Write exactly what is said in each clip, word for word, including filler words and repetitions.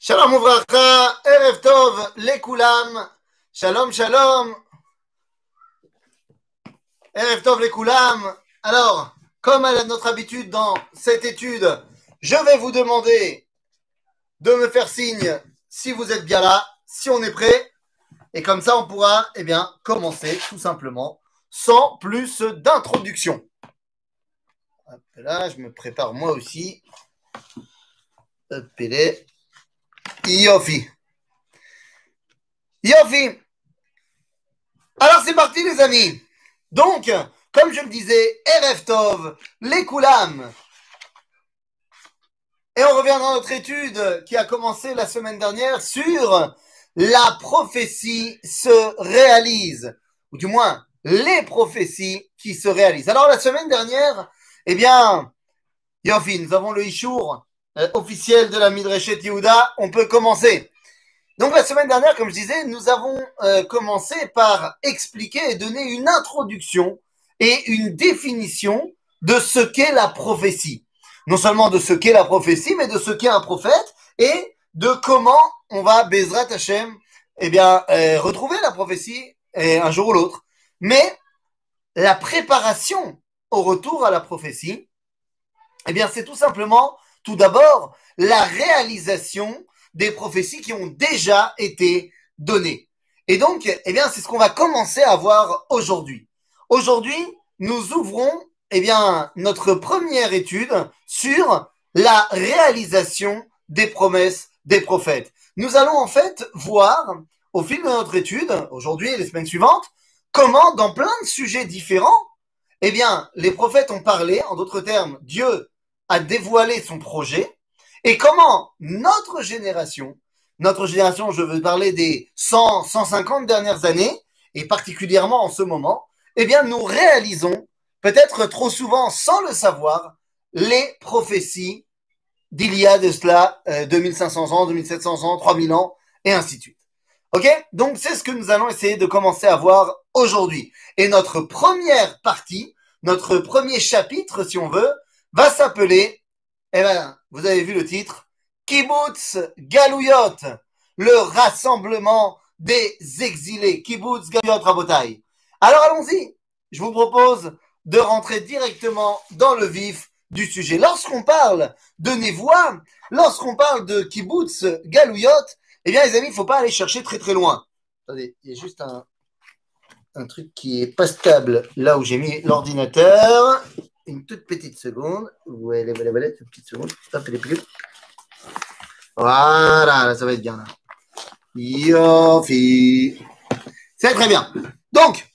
Shalom uvracha, Erev Tov, Lekulam, Shalom Shalom, Erev Tov Lekulam. Alors, comme à notre habitude dans cette étude, je vais vous demander de me faire signe si vous êtes bien là, si on est prêt, et comme ça on pourra eh bien, commencer tout simplement, sans plus d'introduction. Hop là, je me prépare moi aussi. Hop là. Yofi. Yofi. Alors c'est parti les amis. Donc, comme je le disais, Erev Tov, les Koulam. Et on revient dans notre étude qui a commencé la semaine dernière sur la prophétie se réalise. Ou du moins, les prophéties qui se réalisent. Alors la semaine dernière, eh bien, Yofi, nous avons le Ishour euh, officiel de la Midreshet Yehuda. On peut commencer. Donc la semaine dernière, comme je disais, nous avons euh, commencé par expliquer et donner une introduction et une définition de ce qu'est la prophétie. Non seulement de ce qu'est la prophétie, mais de ce qu'est un prophète et de comment on va, Bezrat Hashem, eh bien, euh, retrouver la prophétie eh, un jour ou l'autre. Mais la préparation au retour à la prophétie, eh bien, c'est tout simplement, tout d'abord, la réalisation des prophéties qui ont déjà été données. Et donc, eh bien, c'est ce qu'on va commencer à voir aujourd'hui. Aujourd'hui, nous ouvrons, eh bien, notre première étude sur la réalisation des promesses des prophètes. Nous allons en fait voir, au fil de notre étude, aujourd'hui et les semaines suivantes, comment, dans plein de sujets différents, eh bien, les prophètes ont parlé, en d'autres termes, Dieu a dévoilé son projet, et comment notre génération, notre génération, je veux parler des cent, cent cinquante dernières années, et particulièrement en ce moment, eh bien, nous réalisons, peut-être trop souvent sans le savoir, les prophéties d'il y a de cela euh, deux mille cinq cents ans, deux mille sept cents ans, trois mille ans, et ainsi de suite. Ok? Donc, c'est ce que nous allons essayer de commencer à voir aujourd'hui. Et notre première partie, notre premier chapitre, si on veut, va s'appeler, eh ben, vous avez vu le titre, Kibbutz Galouyot, le rassemblement des exilés. Kibbutz Galouyot Rabotai. Alors allons-y, je vous propose de rentrer directement dans le vif du sujet. Lorsqu'on parle de Névoie, lorsqu'on parle de Kibbutz Galouyot, eh bien les amis, il ne faut pas aller chercher très très loin. Attendez, il y a juste un, un truc qui est pas stable là où j'ai mis l'ordinateur. Une toute petite seconde. Voilà, voilà, voilà, une petite seconde. Hop, elle est plus. Voilà, là, ça va être bien là. Yofi. C'est très bien. Donc,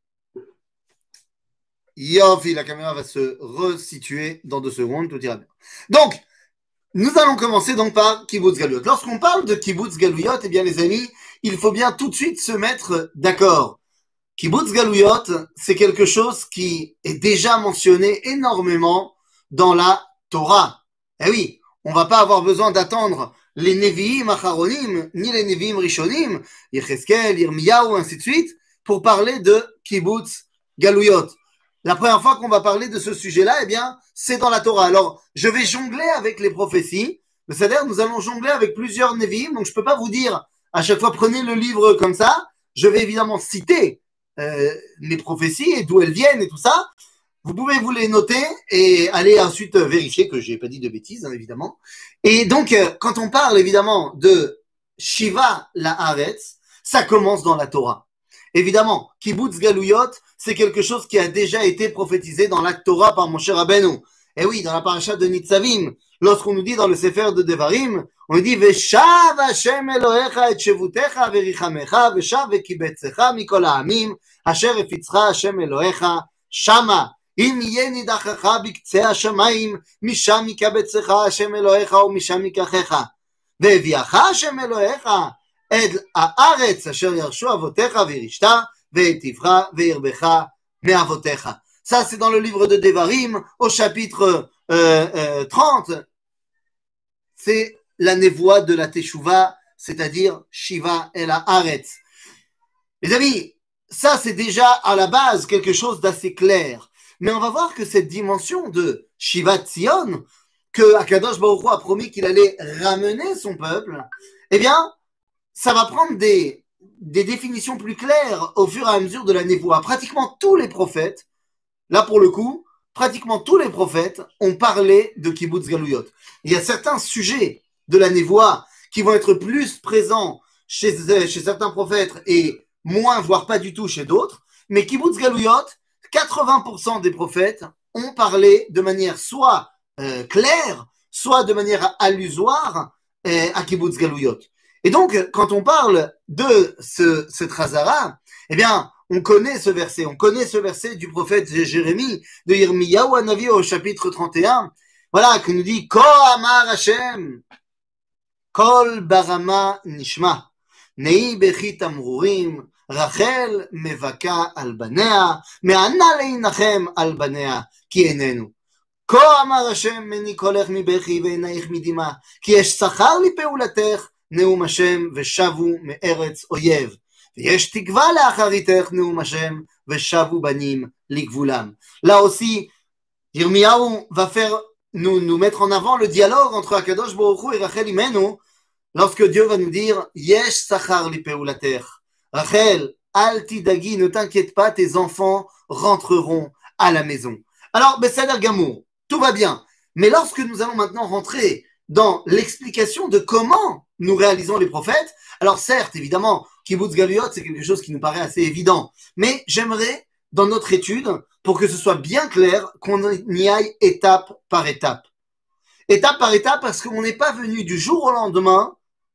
Yofi, la caméra va se resituer dans deux secondes, tout ira bien. Donc, nous allons commencer donc par Kibbutz Galouyot. Lorsqu'on parle de Kibbutz Galouyot, eh bien les amis, il faut bien tout de suite se mettre d'accord. Kibbutz Galouyot, c'est quelque chose qui est déjà mentionné énormément dans la Torah. Eh oui, on va pas avoir besoin d'attendre les Nevi'im Acharonim, ni les Nevi'im Rishonim, Yecheskel, Yirmiyahu, ainsi de suite, pour parler de Kibbutz Galouyot. La première fois qu'on va parler de ce sujet-là, eh bien, c'est dans la Torah. Alors, je vais jongler avec les prophéties. C'est-à-dire, nous allons jongler avec plusieurs Nevi'im, donc je peux pas vous dire à chaque fois prenez le livre comme ça. Je vais évidemment citer Euh, les prophéties et d'où elles viennent et tout ça. Vous pouvez vous les noter et aller ensuite vérifier que j'ai pas dit de bêtises, hein, évidemment. Et donc, euh, quand on parle évidemment de Shiva la Haaretz, ça commence dans la Torah. Évidemment, Kibbutz Galouyot, c'est quelque chose qui a déjà été prophétisé dans la Torah par Moshe Rabbeinu. Et oui, dans la paracha de Nitzavim, lorsqu'on nous dit dans le Sefer de Devarim, on nous dit Veshav Hashem Elohecha et Shevutecha verichamecha veshav vekibetzecha mikol ha'amim asher efitzcha Hashem Elohecha shama im yeh nidachacha biktzei hashamayim misham yikabetzecha Hashem Elohecha umisham yikachecha ve'eviacha Hashem Elohecha et haaretz asher yarshu avotecha v'yirishta ve'etivcha ve'yirbecha me'avotecha. Ça, c'est dans le livre de Devarim, au chapitre euh, euh, trente. C'est la névoie de la Teshuvah, c'est-à-dire Shiva el Haaretz. Les amis, ça, c'est déjà à la base quelque chose d'assez clair. Mais on va voir que cette dimension de Shiva Tzion, que Akadosh Baruch Hu a promis qu'il allait ramener son peuple, eh bien, ça va prendre des, des définitions plus claires au fur et à mesure de la névoie. Pratiquement tous les prophètes, là pour le coup, pratiquement tous les prophètes ont parlé de Kibbutz Galouyot. Il y a certains sujets de la névoie qui vont être plus présents chez, chez certains prophètes et moins, voire pas du tout chez d'autres. Mais Kibbutz Galouyot, quatre-vingts pour cent des prophètes ont parlé de manière soit euh, claire, soit de manière allusoire euh, à Kibbutz Galouyot. Et donc, quand on parle de ce, ce Trazara, eh bien, on connaît ce verset, on connaît ce verset du prophète Jérémie, de Yirmiyahu Hanavi au chapitre trente et un, voilà, qui nous dit « Ko amar Hashem, kol barama nishma, nei bechi tamrurim, Rachel mevaka al banea, me'ana leinachem al banea, ki enenu. כה אמר השם מני קולך מבכי ועינייך מדמעה, כי יש שכר לפעולתך, נאום השם, ושבו מארץ אויב. ויש תקווה לאחריתך, נאום השם, ושבו בנים לגבולם. Là aussi, Yirmiyahu va faire nous, nous mettre en avant le dialogue entre Akadosh Baruch Hu et Rachel Imenu, lorsque Dieu va nous dire Yesh sachar li peulater. Rachel, al tidagi, ne t'inquiète pas, tes enfants rentreront à la maison. Alors, Besséder Gamour, tout va bien. Mais lorsque nous allons maintenant rentrer dans l'explication de comment nous réalisons les prophètes, alors certes, évidemment, Kibbutz Galouyot, c'est quelque chose qui nous paraît assez évident, mais j'aimerais, dans notre étude, pour que ce soit bien clair, qu'on y aille étape par étape. Étape par étape, parce qu'on n'est pas venu du jour au lendemain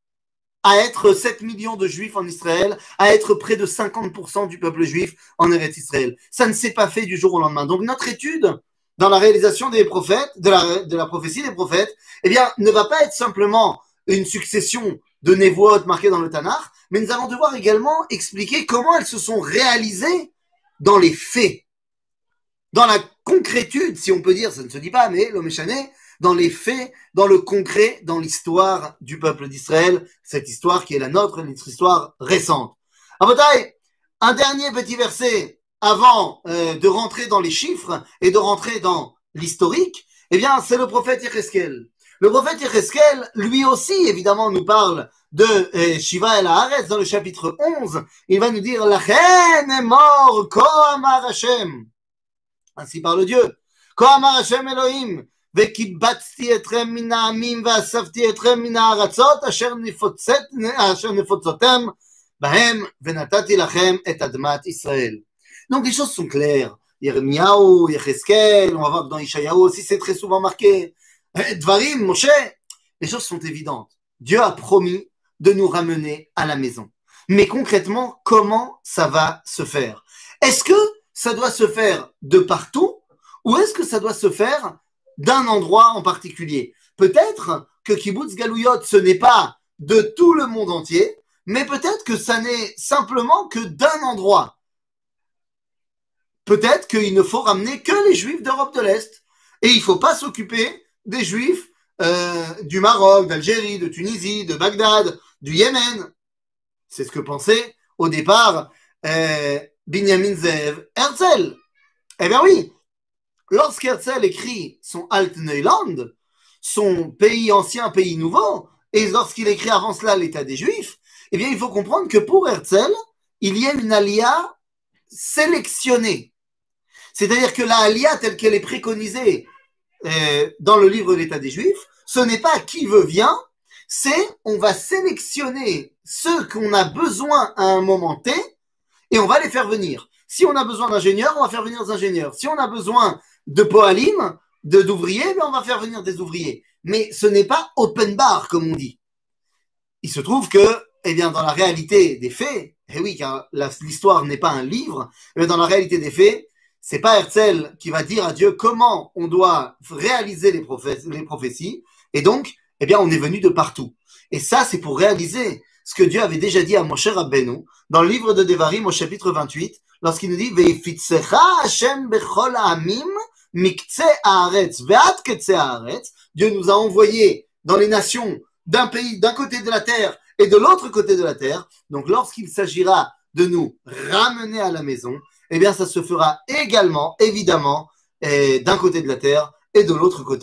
à être sept millions de juifs en Israël, à être près de cinquante pour cent du peuple juif en Eretz Israël. Ça ne s'est pas fait du jour au lendemain. Donc notre étude dans la réalisation des prophètes, de la, de la prophétie des prophètes, eh bien, ne va pas être simplement une succession de névoot marquées dans le Tanakh, mais nous allons devoir également expliquer comment elles se sont réalisées dans les faits. Dans la concrétude, si on peut dire, ça ne se dit pas, mais l'homme échané, dans les faits, dans le concret, dans l'histoire du peuple d'Israël, cette histoire qui est la nôtre, notre histoire récente. Abotai, un dernier petit verset avant euh, de rentrer dans les chiffres et de rentrer dans l'historique, eh bien, c'est le prophète Yecheskel. Le prophète Yecheskel, lui aussi, évidemment, nous parle de euh, Shiva el Haaretz dans le chapitre onze. Il va nous dire « Lachen emor ko amar Hashem » ainsi parle Dieu. « Ko amar Hashem Elohim » וקיבצתי אתכם מן העמים ואספתי אתכם מן הארצות אשר נפוצותם בהם ונתתי לכם את אדמת ישראל. Donc les choses sont claires. Yirmiyahu, Yecheskel, on va voir que dans Ishayahu aussi c'est très souvent marqué. Dvarim, Moshe, les choses sont évidentes. Dieu a promis de nous ramener à la maison. Mais concrètement, comment ça va se faire? Est-ce que ça doit se faire de partout ou est-ce que ça doit se faire d'un endroit en particulier? Peut-être que Kibbutz Galouyot, ce n'est pas de tout le monde entier, mais peut-être que ça n'est simplement que d'un endroit. Peut-être qu'il ne faut ramener que les Juifs d'Europe de l'Est. Et il ne faut pas s'occuper des Juifs euh, du Maroc, d'Algérie, de Tunisie, de Bagdad, du Yémen. C'est ce que pensait au départ euh, Binyamin Zev Herzl. Eh bien oui, lorsqu'Herzl écrit son Alt Neuland, son pays ancien, pays nouveau, et lorsqu'il écrit avant cela l'état des Juifs, eh bien il faut comprendre que pour Herzl, il y a une alia sélectionnée. C'est-à-dire que la alia telle qu'elle est préconisée euh, dans le livre de l'état des Juifs, ce n'est pas qui veut vient, c'est on va sélectionner ceux qu'on a besoin à un moment T et on va les faire venir. Si on a besoin d'ingénieurs, on va faire venir des ingénieurs. Si on a besoin de poalim, de, d'ouvriers, ben on va faire venir des ouvriers. Mais ce n'est pas open bar, comme on dit. Il se trouve que, eh bien, dans la réalité des faits, eh oui, car la, l'histoire n'est pas un livre, mais dans la réalité des faits, c'est pas Herzl qui va dire à Dieu comment on doit réaliser les, prophé- les prophéties. Et donc, eh bien, on est venu de partout. Et ça, c'est pour réaliser ce que Dieu avait déjà dit à Moshe Rabbeinu dans le livre de Devarim au chapitre vingt-huit, lorsqu'il nous dit « Ve'ifitzecha Hashem bechol ha'amim miktseh haaretz ve'ad ketseh haaretz » Dieu nous a envoyés dans les nations d'un pays, d'un côté de la terre et de l'autre côté de la terre. Donc, lorsqu'il s'agira de nous ramener à la maison, eh bien, ça se fera également, évidemment, eh, d'un côté de la terre et de l'autre côté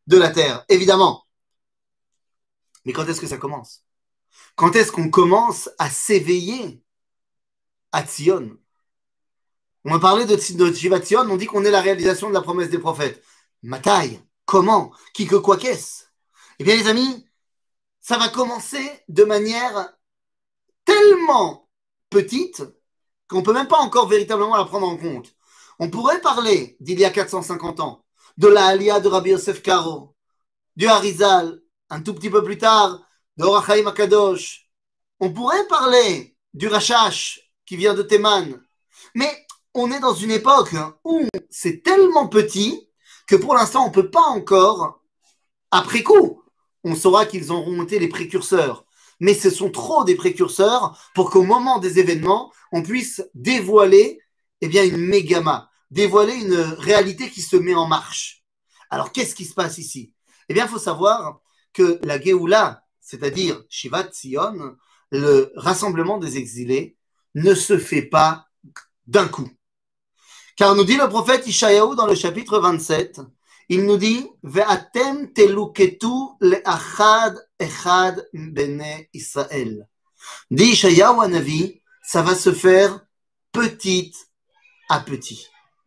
de la terre, évidemment. Mais quand est-ce que ça commence? Quand est-ce qu'on commence à s'éveiller à Tzion? On a parlé de, de Shivat Tzion, on dit qu'on est la réalisation de la promesse des prophètes. Matai, comment? Qui que quoi qu'est-ce? Eh bien les amis, ça va commencer de manière tellement petite qu'on ne peut même pas encore véritablement la prendre en compte. On pourrait parler d'il y a quatre cent cinquante ans, de la Aliyah de Rabbi Yosef Karo, du Harizal, un tout petit peu plus tard, de Or HaChaim HaKadosh. On pourrait parler du Rashash qui vient de Théman. Mais on est dans une époque où c'est tellement petit que pour l'instant, on ne peut pas encore, après coup, on saura qu'ils auront été les précurseurs. Mais ce sont trop des précurseurs pour qu'au moment des événements, on puisse dévoiler eh bien, une mégama, dévoiler une réalité qui se met en marche. Alors, qu'est-ce qui se passe ici? Eh bien, il faut savoir que la Géoula, c'est-à-dire Shivat Tzion, le rassemblement des exilés, ne se fait pas d'un coup. Car nous dit le prophète Ishayahu dans le chapitre vingt-sept, il nous dit Ve'atem teluketu le'achad echad bene Israël. Dit Ishayahu Hanavi, ça va se faire petit à petit.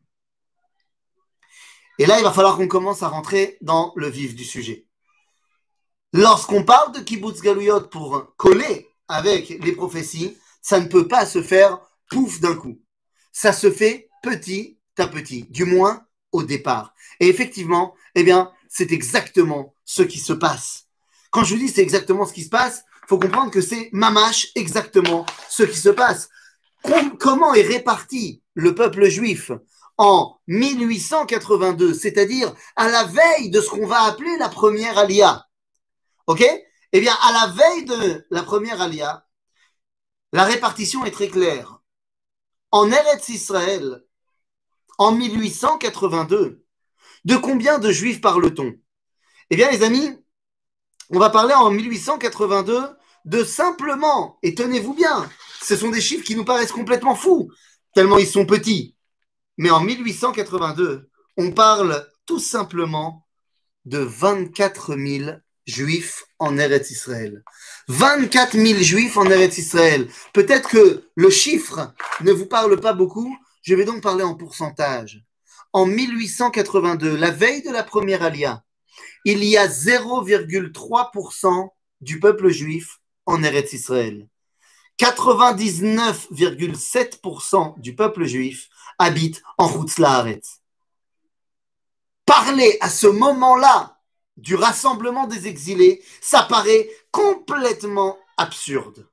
Et là, il va falloir qu'on commence à rentrer dans le vif du sujet. Lorsqu'on parle de Kibbutz Galuyot pour coller avec les prophéties, ça ne peut pas se faire pouf d'un coup. Ça se fait petit à petit, du moins au départ. Et effectivement, eh bien, c'est exactement ce qui se passe. Quand je vous dis c'est exactement ce qui se passe, il faut comprendre que c'est mamash exactement ce qui se passe. Comment est réparti le peuple juif en mille huit cent quatre-vingt-deux, c'est-à-dire à la veille de ce qu'on va appeler la première Aliyah? Ok? Eh bien, à la veille de la première Aliyah, la répartition est très claire. En Eretz Israël, en mille huit cent quatre-vingt-deux, de combien de juifs parle-t-on? Eh bien, les amis, on va parler en mille huit cent quatre-vingt-deux de simplement, et tenez-vous bien, ce sont des chiffres qui nous paraissent complètement fous, tellement ils sont petits. Mais en mille huit cent quatre-vingt-deux, on parle tout simplement de vingt-quatre mille juifs en Eretz Israël. vingt-quatre mille juifs en Eretz Israël. Peut-être que le chiffre ne vous parle pas beaucoup, je vais donc parler en pourcentage. En mille huit cent quatre-vingt-deux, la veille de la première Aliyah, il y a zéro virgule trois pour cent du peuple juif en Eretz Israël. quatre-vingt-dix-neuf virgule sept pour cent du peuple juif habite en Chutz La'aretz. Parler à ce moment-là du rassemblement des exilés, ça paraît complètement absurde.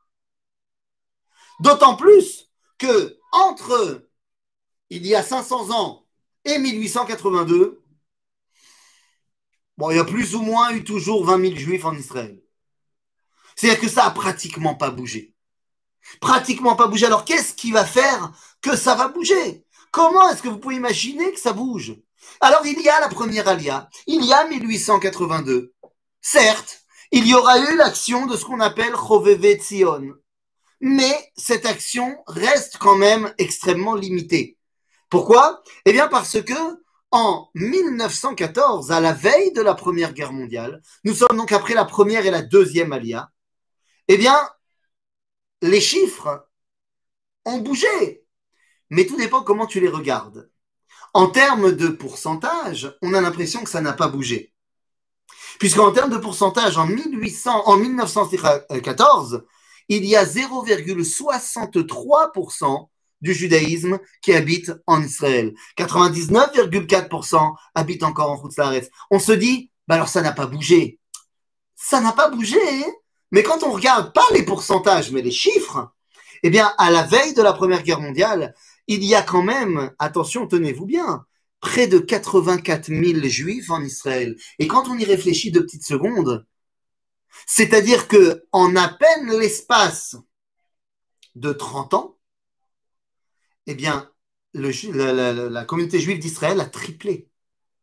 D'autant plus que entre il y a cinq cents ans et mille huit cent quatre-vingt-deux, bon, il y a plus ou moins eu toujours vingt mille juifs en Israël. C'est-à-dire que ça a pratiquement pas bougé. Pratiquement pas bougé. Alors qu'est-ce qui va faire que ça va bouger? Comment est-ce que vous pouvez imaginer que ça bouge? Alors il y a la première Aliyah, il y a mille huit cent quatre-vingt-deux. Certes, il y aura eu l'action de ce qu'on appelle Choveve Tzion. Mais cette action reste quand même extrêmement limitée. Pourquoi? Eh bien parce que en mille neuf cent quatorze, à la veille de la Première Guerre mondiale, nous sommes donc après la première et la deuxième Aliyah, eh bien, les chiffres ont bougé. Mais tout dépend comment tu les regardes. En termes de pourcentage, on a l'impression que ça n'a pas bougé. Puisqu'en termes de pourcentage, en, mille huit cents, en mille neuf cent quatorze, il y a zéro virgule soixante-trois pour cent du judaïsme qui habite en Israël. quatre-vingt-dix-neuf virgule quatre pour cent habitent encore en Chutz La'aretz. On se dit, bah alors ça n'a pas bougé. Ça n'a pas bougé, hein? Mais quand on regarde pas les pourcentages, mais les chiffres, eh bien, à la veille de la Première Guerre mondiale, il y a quand même, attention, tenez-vous bien, près de quatre-vingt-quatre mille juifs en Israël. Et quand on y réfléchit deux petites secondes, c'est-à-dire que en à peine l'espace de trente ans, eh bien, le, la, la, la communauté juive d'Israël a triplé.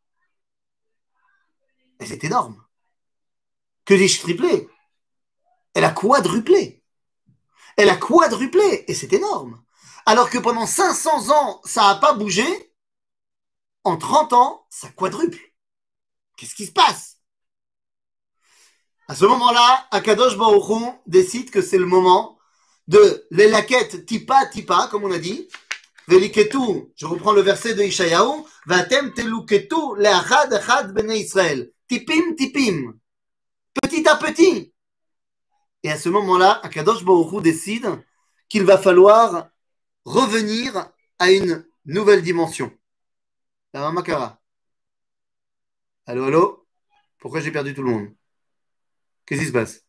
Et c'est énorme. Que dis-je triplé? Elle a quadruplé. Elle a quadruplé. Et c'est énorme. Alors que pendant cinq cents ans, ça n'a pas bougé. En trente ans, ça quadruple. Qu'est-ce qui se passe? À ce moment-là, Akadosh Baruch Hu décide que c'est le moment de l'elaket tipa tipa, comme on a dit. Veliketu, je reprends le verset de Ishayahu, Vatem teluketu leachad achad bnei Israël. Tipim tipim, petit à petit. Et à ce moment-là, Akadosh Baruch Hu décide qu'il va falloir revenir à une nouvelle dimension. Alors, Makara. Allô, allô? Pourquoi j'ai perdu tout le monde? Qu'est-ce qui se passe?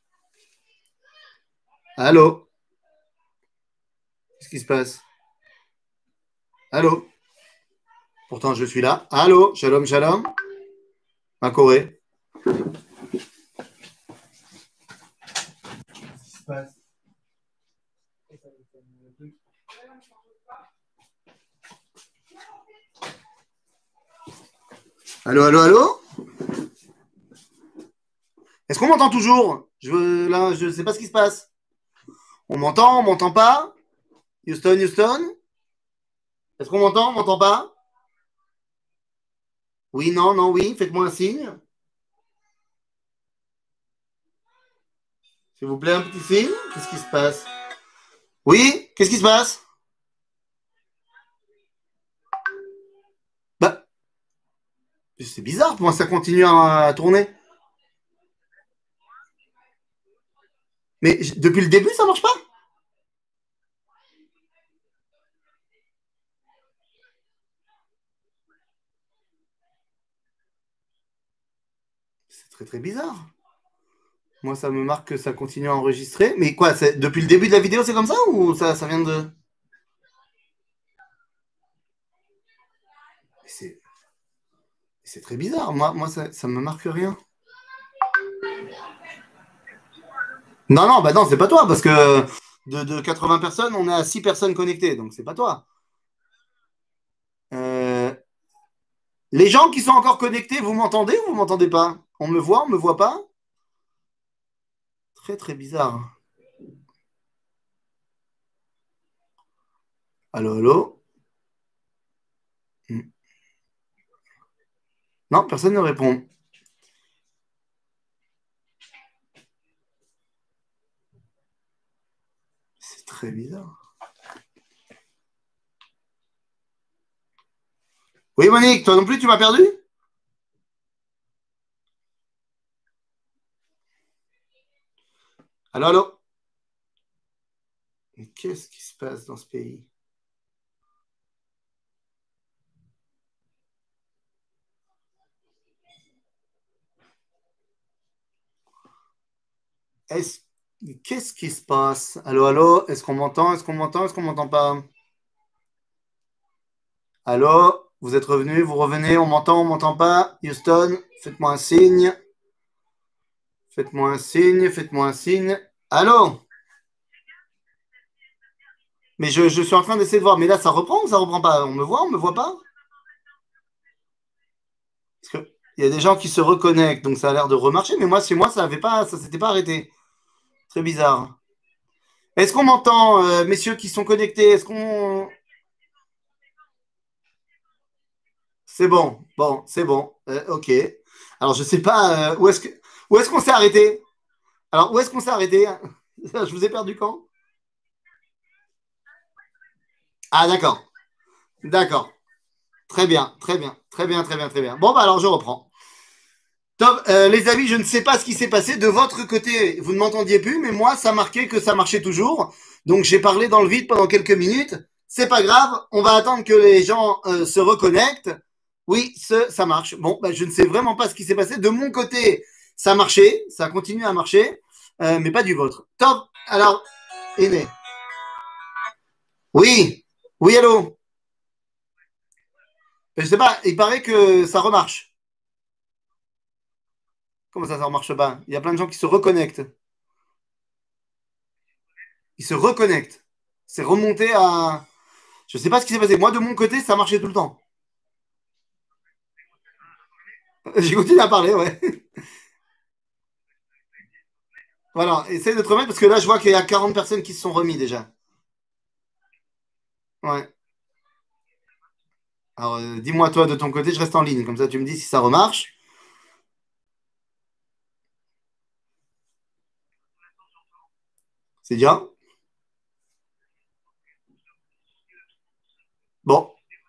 Allô? Qu'est-ce qui se passe? Allô? Pourtant, je suis là. Allô? Shalom, shalom. Ma Corée. Qu'est-ce qui se passe? Allô, allô, allô? Est-ce qu'on m'entend toujours? Je, là, je ne sais pas ce qui se passe. On m'entend, on m'entend pas? Houston, Houston? Est-ce qu'on m'entend, on m'entend pas? Oui, non, non, oui, faites-moi un signe. S'il vous plaît, un petit signe. Qu'est-ce qui se passe? Oui, qu'est-ce qui se passe? Bah, c'est bizarre, pour moi, ça continue à, à tourner. Mais j- depuis le début, ça marche pas? C'est très très bizarre. Moi, ça me marque que ça continue à enregistrer. Mais quoi, c'est- depuis le début de la vidéo, c'est comme ça ou ça, ça vient de... C'est c'est très bizarre. Moi, moi ça, ça me marque rien. Non, non, bah non, c'est pas toi, parce que de, de quatre-vingts personnes, on est à six personnes connectées, donc c'est pas toi. Euh, les gens qui sont encore connectés, vous m'entendez ou vous m'entendez pas? On me voit, on me voit pas? Très très bizarre. Allô, allô? Hmm. Non, personne ne répond. C'est très bizarre. Oui, Monique, toi non plus, tu m'as perdu? Allô, allô? Mais qu'est-ce qui se passe dans ce pays? Est-ce... Qu'est-ce qui se passe? Allô, allô? Est-ce qu'on m'entend? Est-ce qu'on m'entend? Est-ce qu'on m'entend pas? Allô? Vous êtes revenu? Vous revenez? On m'entend? On m'entend pas? Houston, faites-moi un signe. Faites-moi un signe. Faites-moi un signe. Allô? Mais je, je suis en train d'essayer de voir. Mais là, ça reprend ou ça reprend pas? On me voit? On me voit pas? Parce que il y a des gens qui se reconnectent, donc ça a l'air de remarcher. Mais moi, chez moi, ça avait pas, ça s'était pas arrêté. Très bizarre. Est-ce qu'on m'entend, euh, messieurs qui sont connectés? Est-ce qu'on... C'est bon, bon, c'est bon. Euh, ok. Alors, je sais pas euh, où est-ce que où est-ce qu'on s'est arrêté? Alors, où est-ce qu'on s'est arrêté? Je vous ai perdu quand? Ah, d'accord. D'accord. Très bien, très bien, très bien, très bien, très bien. Bon, bah alors je reprends. Top, euh, les amis, je ne sais pas ce qui s'est passé. De votre côté, vous ne m'entendiez plus, mais moi, ça marquait que ça marchait toujours. Donc, j'ai parlé dans le vide pendant quelques minutes. C'est pas grave, on va attendre que les gens euh, se reconnectent. Oui, ce, ça marche. Bon, bah, je ne sais vraiment pas ce qui s'est passé. De mon côté, ça marchait, ça continue à marcher, euh, mais pas du vôtre. Top. Alors, Aîné. Oui, oui, allô. Je sais pas, il paraît que ça remarche. Comment ça, ça remarche pas? Il y a plein de gens qui se reconnectent. Ils se reconnectent. C'est remonté à... Je sais pas ce qui s'est passé. Moi, de mon côté, ça marchait tout le temps. J'ai continué à parler, ouais. Voilà, essaye de te remettre parce que là, je vois qu'il y a quarante personnes qui se sont remis déjà. Ouais. Alors, euh, dis-moi, toi, de ton côté, je reste en ligne. Comme ça, tu me dis si ça remarche. C'est bien. Bon.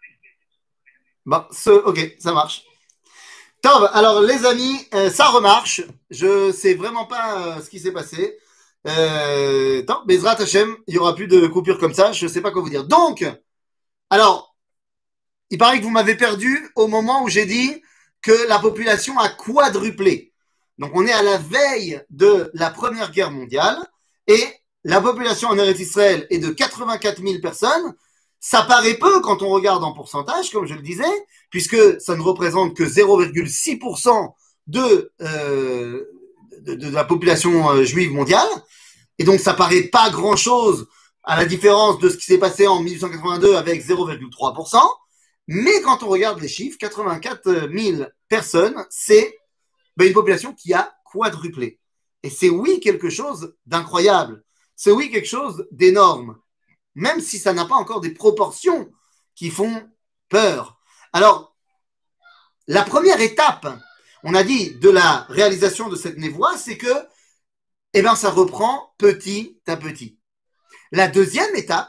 Bon, ce, ok, ça marche. Top. Alors, les amis, euh, ça remarche. Je sais vraiment pas euh, ce qui s'est passé. Euh, tant, Bezrat Hashem, il y aura plus de coupures comme ça. Je sais pas quoi vous dire. Donc, alors, il paraît que vous m'avez perdu au moment où j'ai dit que la population a quadruplé. Donc, on est à la veille de la Première Guerre mondiale et la population en Eretz Israël est de quatre-vingt-quatre mille personnes. Ça paraît peu quand on regarde en pourcentage, comme je le disais, puisque ça ne représente que zéro virgule six pour cent de, euh, de, de la population euh, juive mondiale. Et donc, ça paraît pas grand-chose à la différence de ce qui s'est passé en mille huit cent quatre-vingt-deux avec zéro virgule trois pour cent. Mais quand on regarde les chiffres, quatre-vingt-quatre mille personnes, c'est ben, une population qui a quadruplé. Et c'est oui quelque chose d'incroyable. C'est oui quelque chose d'énorme. Même si ça n'a pas encore des proportions qui font peur. Alors, la première étape, on a dit, de la réalisation de cette névoie, c'est que, eh bien, ça reprend petit à petit. La deuxième étape,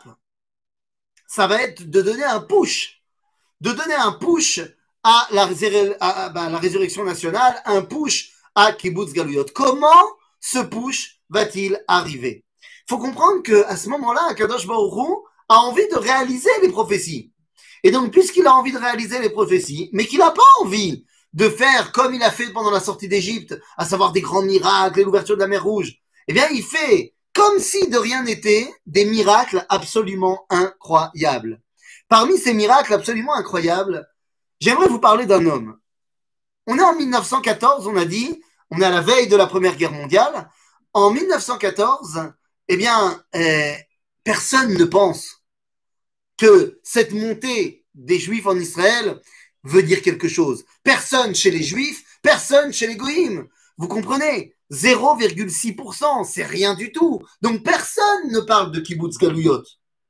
ça va être de donner un push, de donner un push à la, à, à, bah, la résurrection nationale, un push à Kibbutz Galuyot. Comment ce push va-t-il arriver? Il faut comprendre qu'à ce moment-là, Kadosh Baruch Hu a envie de réaliser les prophéties. Et donc, puisqu'il a envie de réaliser les prophéties, mais qu'il n'a pas envie de faire comme il a fait pendant la sortie d'Égypte, à savoir des grands miracles et l'ouverture de la mer Rouge, eh bien, il fait, comme si de rien n'était, des miracles absolument incroyables. Parmi ces miracles absolument incroyables, j'aimerais vous parler d'un homme. On est en mille neuf cent quatorze, on a dit, on est à la veille de la Première Guerre mondiale. En mille neuf cent quatorze, eh bien, euh, personne ne pense que cette montée des Juifs en Israël veut dire quelque chose. Personne chez les Juifs, personne chez les Goïms. Vous comprenez? zéro virgule six pour cent, c'est rien du tout. Donc personne ne parle de Kibbutz Galuyot.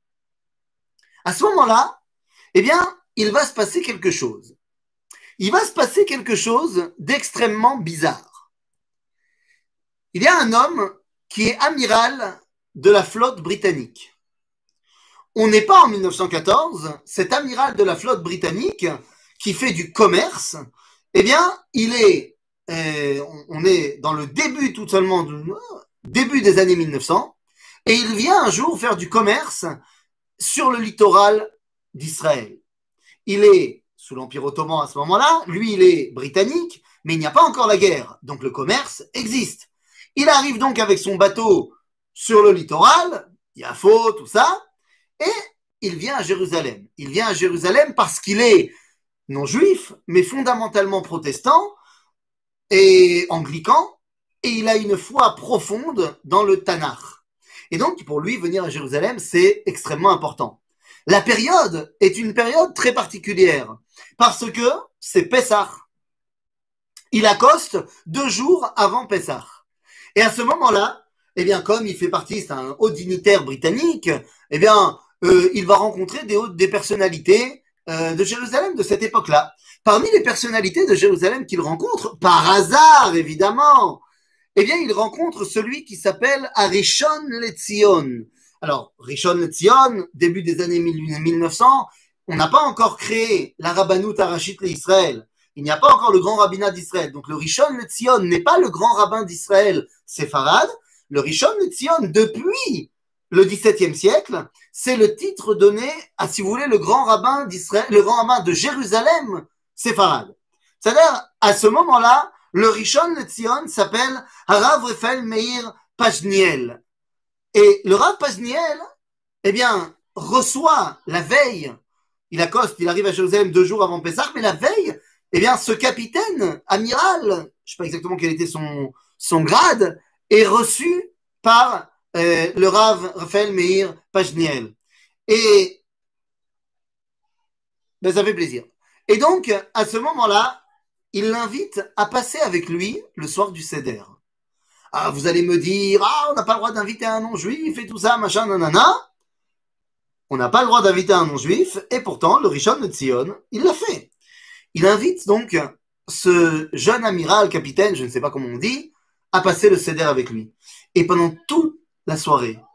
À ce moment-là, eh bien, il va se passer quelque chose. Il va se passer quelque chose d'extrêmement bizarre. Il y a un homme qui est amiral de la flotte britannique. On n'est pas en mille neuf cent quatorze, cet amiral de la flotte britannique qui fait du commerce, eh bien, il est, euh, on est dans le début tout seulement, du, début des années mille neuf cents, et il vient un jour faire du commerce sur le littoral d'Israël. Il est sous l'Empire ottoman à ce moment-là, lui il est britannique, mais il n'y a pas encore la guerre, donc le commerce existe. Il arrive donc avec son bateau sur le littoral, Yafo, tout ça, et il vient à Jérusalem. Il vient à Jérusalem parce qu'il est non juif, mais fondamentalement protestant et anglican, et il a une foi profonde dans le Tanakh. Et donc, pour lui, venir à Jérusalem, c'est extrêmement important. La période est une période très particulière, parce que c'est Pessah. Il accoste deux jours avant Pessah. Et à ce moment-là, eh bien, comme il fait partie, c'est un haut dignitaire britannique, eh bien, euh, il va rencontrer des, des personnalités euh, de Jérusalem de cette époque-là. Parmi les personnalités de Jérusalem qu'il rencontre, par hasard, évidemment, eh bien, il rencontre celui qui s'appelle Arishon LeZion. Alors, Rishon LeZion, début des années mille neuf cents, on n'a pas encore créé la Rabbanout Harashit l'Israël. Il n'y a pas encore le grand rabbinat d'Israël. Donc, le Rishon LeZion n'est pas le grand rabbin d'Israël séfarade. Le Rishon LeZion, depuis le dix-septième siècle, c'est le titre donné à, si vous voulez, le grand rabbin d'Israël, le grand rabbin de Jérusalem séfarade. C'est-à-dire, à ce moment-là, le Rishon LeZion s'appelle Harav Raphaël Meir Pajniel. Et le Rav Pajniel, eh bien, reçoit la veille, il accoste, il arrive à Jérusalem deux jours avant Pessah, mais la veille, eh bien, ce capitaine, amiral, je ne sais pas exactement quel était son, son grade, est reçu par euh, le Rav Raphaël Meir Pajniel. Et ben, ça fait plaisir. Et donc, à ce moment-là, il l'invite à passer avec lui le soir du Seder. Ah, vous allez me dire, ah, on n'a pas le droit d'inviter un non-juif et tout ça, machin, nanana. On n'a pas le droit d'inviter un non-juif, et pourtant, le Rishon LeZion, il l'a fait. Il invite donc ce jeune amiral, capitaine, je ne sais pas comment on dit, à passer le Seder avec lui. Et pendant toute la soirée,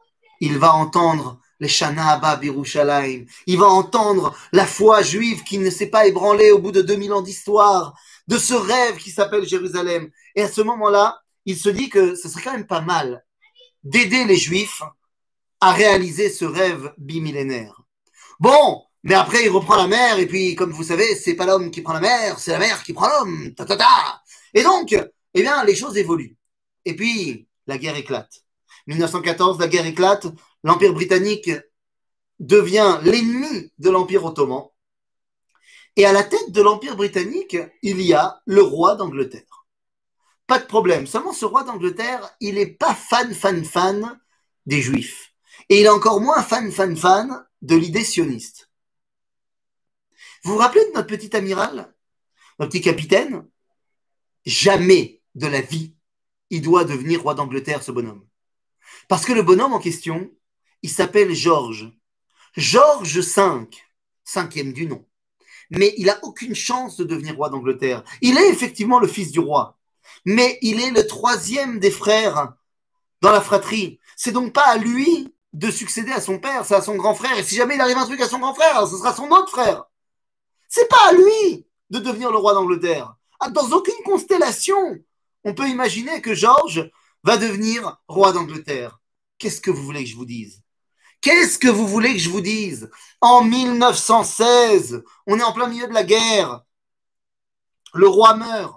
il va entendre les Shana Abba Birushalayim. Il va entendre la foi juive qui ne s'est pas ébranlée au bout de deux mille ans d'histoire, de ce rêve qui s'appelle Jérusalem. Et à ce moment-là, il se dit que ce serait quand même pas mal d'aider les Juifs à réaliser ce rêve bimillénaire. Bon, mais après, il reprend la mer, et puis, comme vous savez, c'est pas l'homme qui prend la mer, c'est la mer qui prend l'homme. Ta, ta, ta. Et donc, eh bien, les choses évoluent. Et puis, la guerre éclate. mille neuf cent quatorze, la guerre éclate. L'Empire britannique devient l'ennemi de l'Empire ottoman. Et à la tête de l'Empire britannique, il y a le roi d'Angleterre. Pas de problème. Seulement, ce roi d'Angleterre, il n'est pas fan, fan, fan des Juifs. Et il est encore moins fan, fan, fan de l'idée sioniste. Vous vous rappelez de notre petit amiral, notre petit capitaine? Jamais de la vie, il doit devenir roi d'Angleterre, ce bonhomme. Parce que le bonhomme en question, il s'appelle George. George cinq, cinquième du nom. Mais il n'a aucune chance de devenir roi d'Angleterre. Il est effectivement le fils du roi. Mais il est le troisième des frères dans la fratrie. C'est donc pas à lui de succéder à son père, c'est à son grand frère. Et si jamais il arrive un truc à son grand frère, alors ce sera son autre frère. C'est pas à lui de devenir le roi d'Angleterre. Dans aucune constellation, on peut imaginer que George va devenir roi d'Angleterre. Qu'est-ce que vous voulez que je vous dise? Qu'est-ce que vous voulez que je vous dise? En mille neuf cent seize, on est en plein milieu de la guerre. Le roi meurt.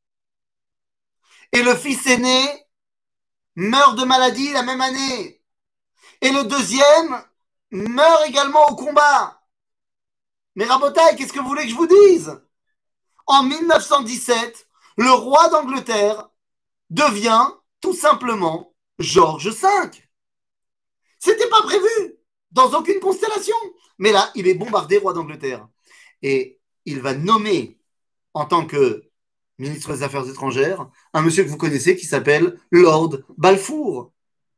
Et le fils aîné meurt de maladie la même année. Et le deuxième meurt également au combat. Mais Rabotaï, qu'est-ce que vous voulez que je vous dise? En mille neuf cent dix-sept, le roi d'Angleterre devient tout simplement George cinq. C'était pas prévu dans aucune constellation. Mais là, il est bombardé roi d'Angleterre. Et il va nommer en tant que ministre des Affaires étrangères un monsieur que vous connaissez qui s'appelle Lord Balfour.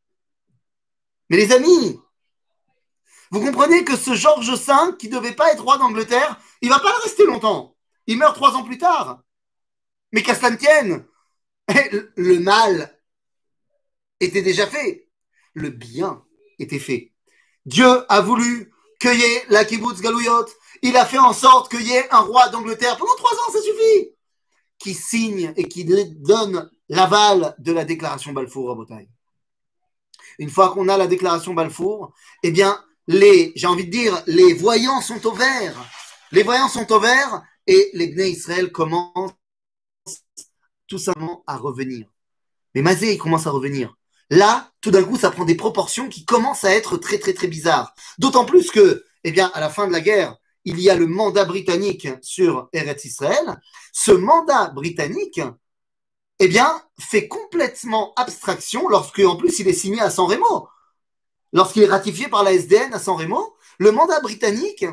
Mais les amis, vous comprenez que ce George cinq, qui ne devait pas être roi d'Angleterre, il ne va pas le rester longtemps. Il meurt trois ans plus tard. Mais qu'à cela ne tienne, le mal était déjà fait. Le bien était fait. Dieu a voulu qu'il y ait la kibbutz galouyot. Il a fait en sorte qu'il y ait un roi d'Angleterre. Pendant trois ans, ça suffit. Qui signe et qui donne l'aval de la déclaration Balfour à Bretagne. Une fois qu'on a la déclaration Balfour, eh bien, les, j'ai envie de dire, les voyants sont au vert. Les voyants sont au vert et les Bnei Israël commencent tout simplement à revenir. Mais Mazé, il commence à revenir. Là, tout d'un coup, ça prend des proportions qui commencent à être très, très, très bizarres. D'autant plus que, eh bien, à la fin de la guerre, il y a le mandat britannique sur Eretz Israël. Ce mandat britannique, eh bien, fait complètement abstraction lorsque, en plus, il est signé à San Remo. Lorsqu'il est ratifié par la S D N à San Remo, le mandat britannique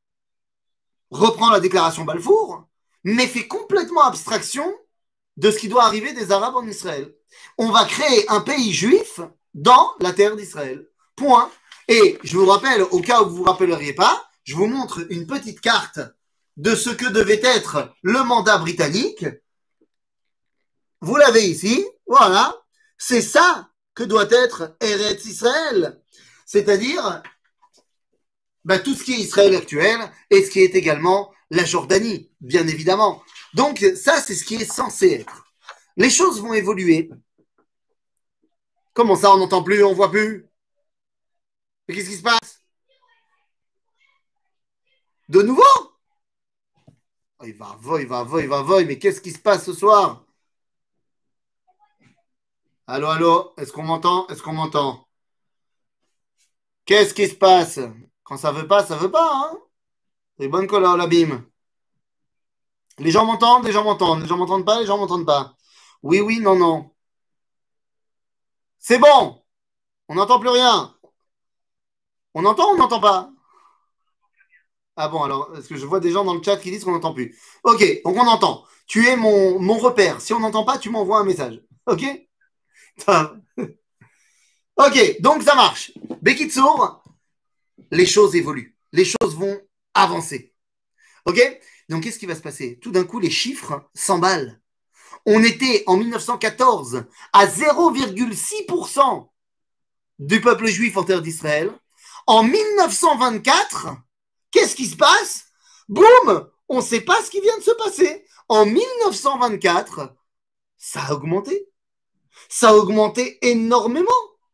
reprend la déclaration Balfour, mais fait complètement abstraction de ce qui doit arriver des Arabes en Israël. On va créer un pays juif dans la terre d'Israël. Point. Et je vous rappelle, au cas où vous ne vous rappelleriez pas, je vous montre une petite carte de ce que devait être le mandat britannique. Vous l'avez ici, voilà. C'est ça que doit être Eretz Israël. C'est-à-dire ben, tout ce qui est Israël actuel et ce qui est également la Jordanie, bien évidemment. Donc ça, c'est ce qui est censé être. Les choses vont évoluer. Comment ça, on n'entend plus, on ne voit plus? Mais qu'est-ce qui se passe? De nouveau? Oh, il va, voy, il va, voy, il va, voy, mais qu'est-ce qui se passe ce soir? Allô, allô, est-ce qu'on m'entend? Est-ce qu'on m'entend? Qu'est-ce qui se passe? Quand ça veut pas, ça veut pas, hein? C'est bonne couleur, la bim. Les gens m'entendent, les gens m'entendent, les gens m'entendent pas, les gens m'entendent pas. Oui, oui, non, non. C'est bon. On n'entend plus rien. On entend ou on n'entend pas? Ah bon, alors, est-ce que je vois des gens dans le chat qui disent qu'on n'entend plus? Ok, donc on entend. Tu es mon, mon repère. Si on n'entend pas, tu m'envoies un message. Ok? Ok, donc ça marche. Bekitsour, les choses évoluent. Les choses vont avancer. Ok? Donc qu'est-ce qui va se passer? Tout d'un coup, les chiffres s'emballent. On était en mille neuf cent quatorze à zéro virgule six pour cent du peuple juif en terre d'Israël. En mille neuf cent vingt-quatre, qu'est-ce qui se passe? Boum! On ne sait pas ce qui vient de se passer. En mille neuf cent vingt-quatre, ça a augmenté. Ça a augmenté énormément.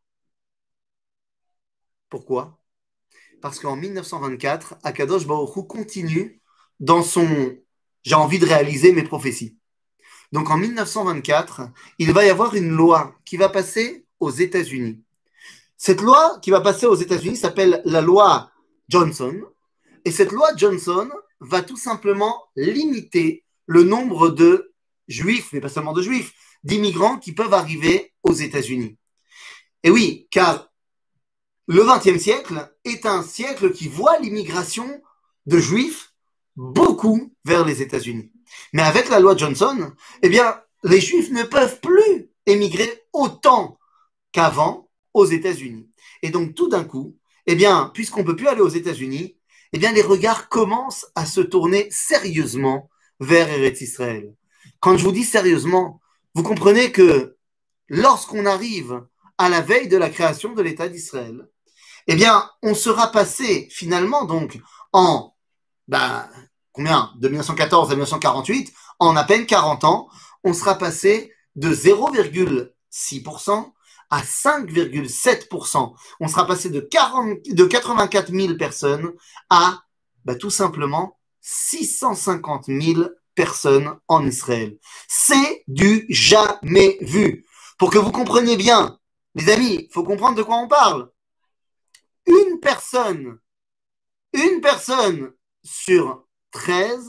Pourquoi? Parce qu'en mille neuf cent vingt-quatre, Akadosh Baruch Hu continue dans son « j'ai envie de réaliser mes prophéties ». Donc en mille neuf cent vingt-quatre, il va y avoir une loi qui va passer aux États-Unis. Cette loi qui va passer aux États-Unis s'appelle la loi Johnson. Et cette loi Johnson va tout simplement limiter le nombre de juifs, mais pas seulement de juifs, d'immigrants qui peuvent arriver aux États-Unis. Et oui, car le vingtième siècle est un siècle qui voit l'immigration de juifs beaucoup vers les États-Unis. Mais avec la loi Johnson, eh bien, les juifs ne peuvent plus émigrer autant qu'avant aux États-Unis. Et donc, tout d'un coup, eh bien, puisqu'on ne peut plus aller aux États-Unis, eh bien, les regards commencent à se tourner sérieusement vers Eretz Israël. Quand je vous dis sérieusement, vous comprenez que lorsqu'on arrive à la veille de la création de l'État d'Israël, eh bien, on sera passé finalement donc en, ben, combien? De mille neuf cent quatorze à mille neuf cent quarante-huit, en à peine quarante ans, on sera passé de zéro virgule six pour cent à cinq virgule sept pour cent. On sera passé de, quarante, de quatre-vingt-quatre mille personnes à ben, tout simplement six cent cinquante mille personnes en Israël. C'est du jamais vu. Pour que vous compreniez bien, les amis, il faut comprendre de quoi on parle. Une personne, une personne sur treize,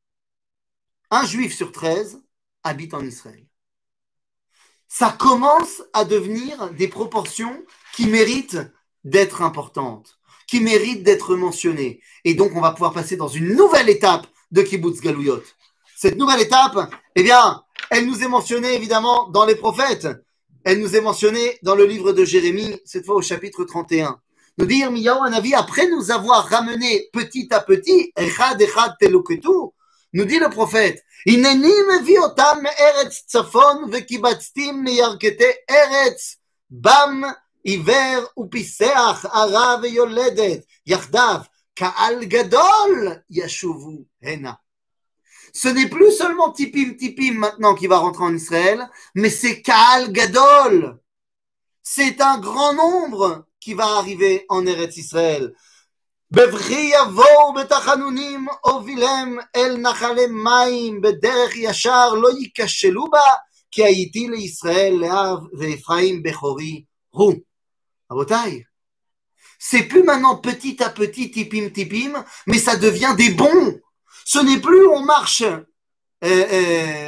un juif sur treize habite en Israël. Ça commence à devenir des proportions qui méritent d'être importantes, qui méritent d'être mentionnées. Et donc, on va pouvoir passer dans une nouvelle étape de Kibbutz Galouyot. Cette nouvelle étape, eh bien, elle nous est mentionnée évidemment dans les prophètes. Elle nous est mentionnée dans le livre de Jérémie, cette fois au chapitre trente et un. Nous dit Yirmiyahu Hanavi, après nous avoir ramené petit à petit, Echad Echad Teluketu, nous dit le prophète, Hineni mevi otam me'eretz tzafon vekibatztim meyarkete eretz bam iver upiseach ara veyoledet yachdav ka'al gadol yashuvu hena. Ce n'est plus seulement Tipim Tipim maintenant qui va rentrer en Israël, mais c'est Ka'al Gadol. C'est un grand nombre qui va arriver en Eretz Israël. בבכי יבואו בתחנונים הובילם אל נחלי מים בדרך ישר לא ייכשלו בה כי הייתי לישראל לאב ואפרים בכורי הוא. רבותיי, c'est plus maintenant petit à petit tipim tipim, mais ça devient des bons. Ce n'est plus on marche euh, euh,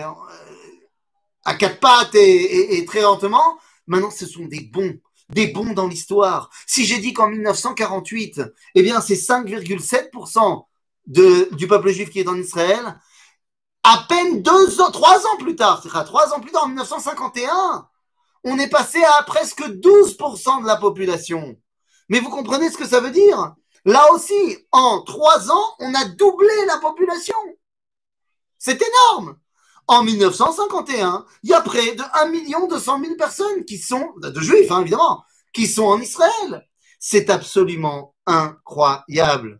à quatre pattes et, et, et très lentement. Maintenant, ce sont des bons. Des bons dans l'histoire. Si j'ai dit qu'en mille neuf cent quarante-huit, eh bien, c'est cinq virgule sept pour cent de, du peuple juif qui est en Israël, à peine deux ans, trois ans plus tard, c'est-à-dire trois ans plus tard, en mille neuf cent cinquante et un, on est passé à presque douze pour cent de la population. Mais vous comprenez ce que ça veut dire? Là aussi, en trois ans, on a doublé la population. C'est énorme. En mille neuf cent cinquante et un, il y a près de un million deux cent mille personnes qui sont, de juifs hein, évidemment, qui sont en Israël. C'est absolument incroyable.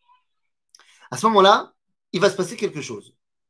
À ce moment-là, il va se passer quelque chose.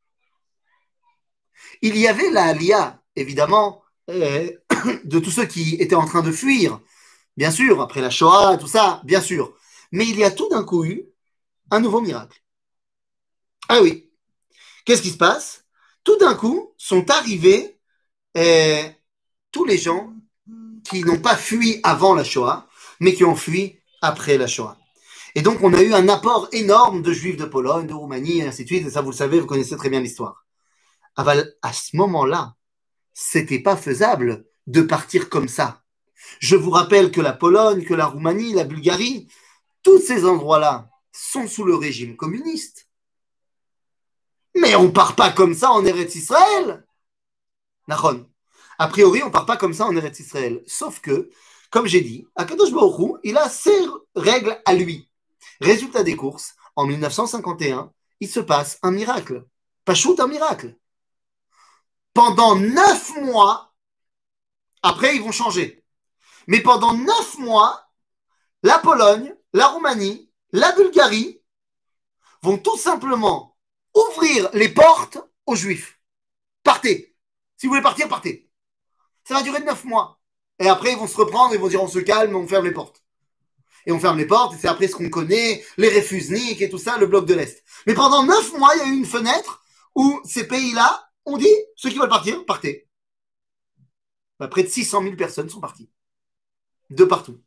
Il y avait la Aliyah, évidemment, euh, de tous ceux qui étaient en train de fuir, bien sûr, après la Shoah, tout ça, bien sûr. Mais il y a tout d'un coup eu un nouveau miracle. Ah oui. Qu'est-ce qui se passe? Tout d'un coup, sont arrivés euh, tous les gens qui n'ont pas fui avant la Shoah, mais qui ont fui après la Shoah. Et donc, on a eu un apport énorme de juifs de Pologne, de Roumanie, et ainsi de suite. Et ça, vous le savez, vous connaissez très bien l'histoire. À ce moment-là, c'était pas faisable de partir comme ça. Je vous rappelle que la Pologne, que la Roumanie, la Bulgarie, tous ces endroits-là sont sous le régime communiste. Mais on part pas comme ça en Eretz Israël. Nachon. A priori, on part pas comme ça en Eretz Israël. Sauf que, comme j'ai dit, Akadosh Baruch Hu, il a ses règles à lui. Résultat des courses, en mille neuf cent cinquante et un, il se passe un miracle. Pachout, un miracle. Pendant neuf mois, après, ils vont changer. Mais pendant neuf mois, la Pologne, la Roumanie, la Bulgarie vont tout simplement ouvrir les portes aux Juifs. Partez. Si vous voulez partir, partez. Ça va durer neuf mois. Et après, ils vont se reprendre, ils vont dire on se calme, on ferme les portes. Et on ferme les portes, et c'est après ce qu'on connaît, les réfusniks et tout ça, le bloc de l'Est. Mais pendant neuf mois, il y a eu une fenêtre où ces pays-là ont dit, ceux qui veulent partir, partez. Bah, près de six cent mille personnes sont parties. De partout.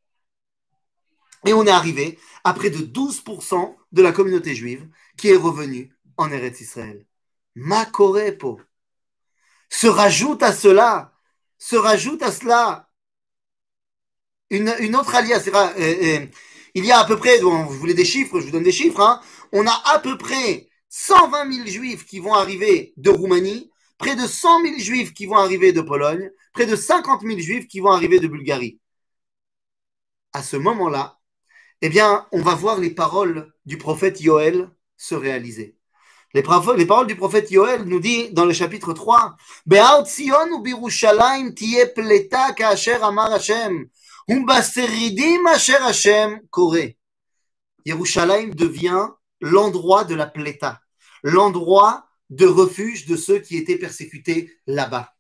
Et on est arrivé à près de douze pour cent de la communauté juive qui est revenue en Eretz Israël. Makorepo. Se rajoute à cela, se rajoute à cela une, une autre alliance. Euh, euh, il y a à peu près, bon, vous voulez des chiffres, je vous donne des chiffres, hein, on a à peu près cent vingt mille juifs qui vont arriver de Roumanie, près de cent mille juifs qui vont arriver de Pologne, près de cinquante mille juifs qui vont arriver de Bulgarie. À ce moment-là, eh bien, on va voir les paroles du prophète Yoël se réaliser. Les, les paroles du prophète Yoël nous dit dans le chapitre trois, Be'ar Tzion u Birushalayim tiye pleta ka'asher amar Hashem, hu baseridim asher Hashem kore. Yerushalayim devient l'endroit de la pléta, l'endroit de refuge de ceux qui étaient persécutés là-bas.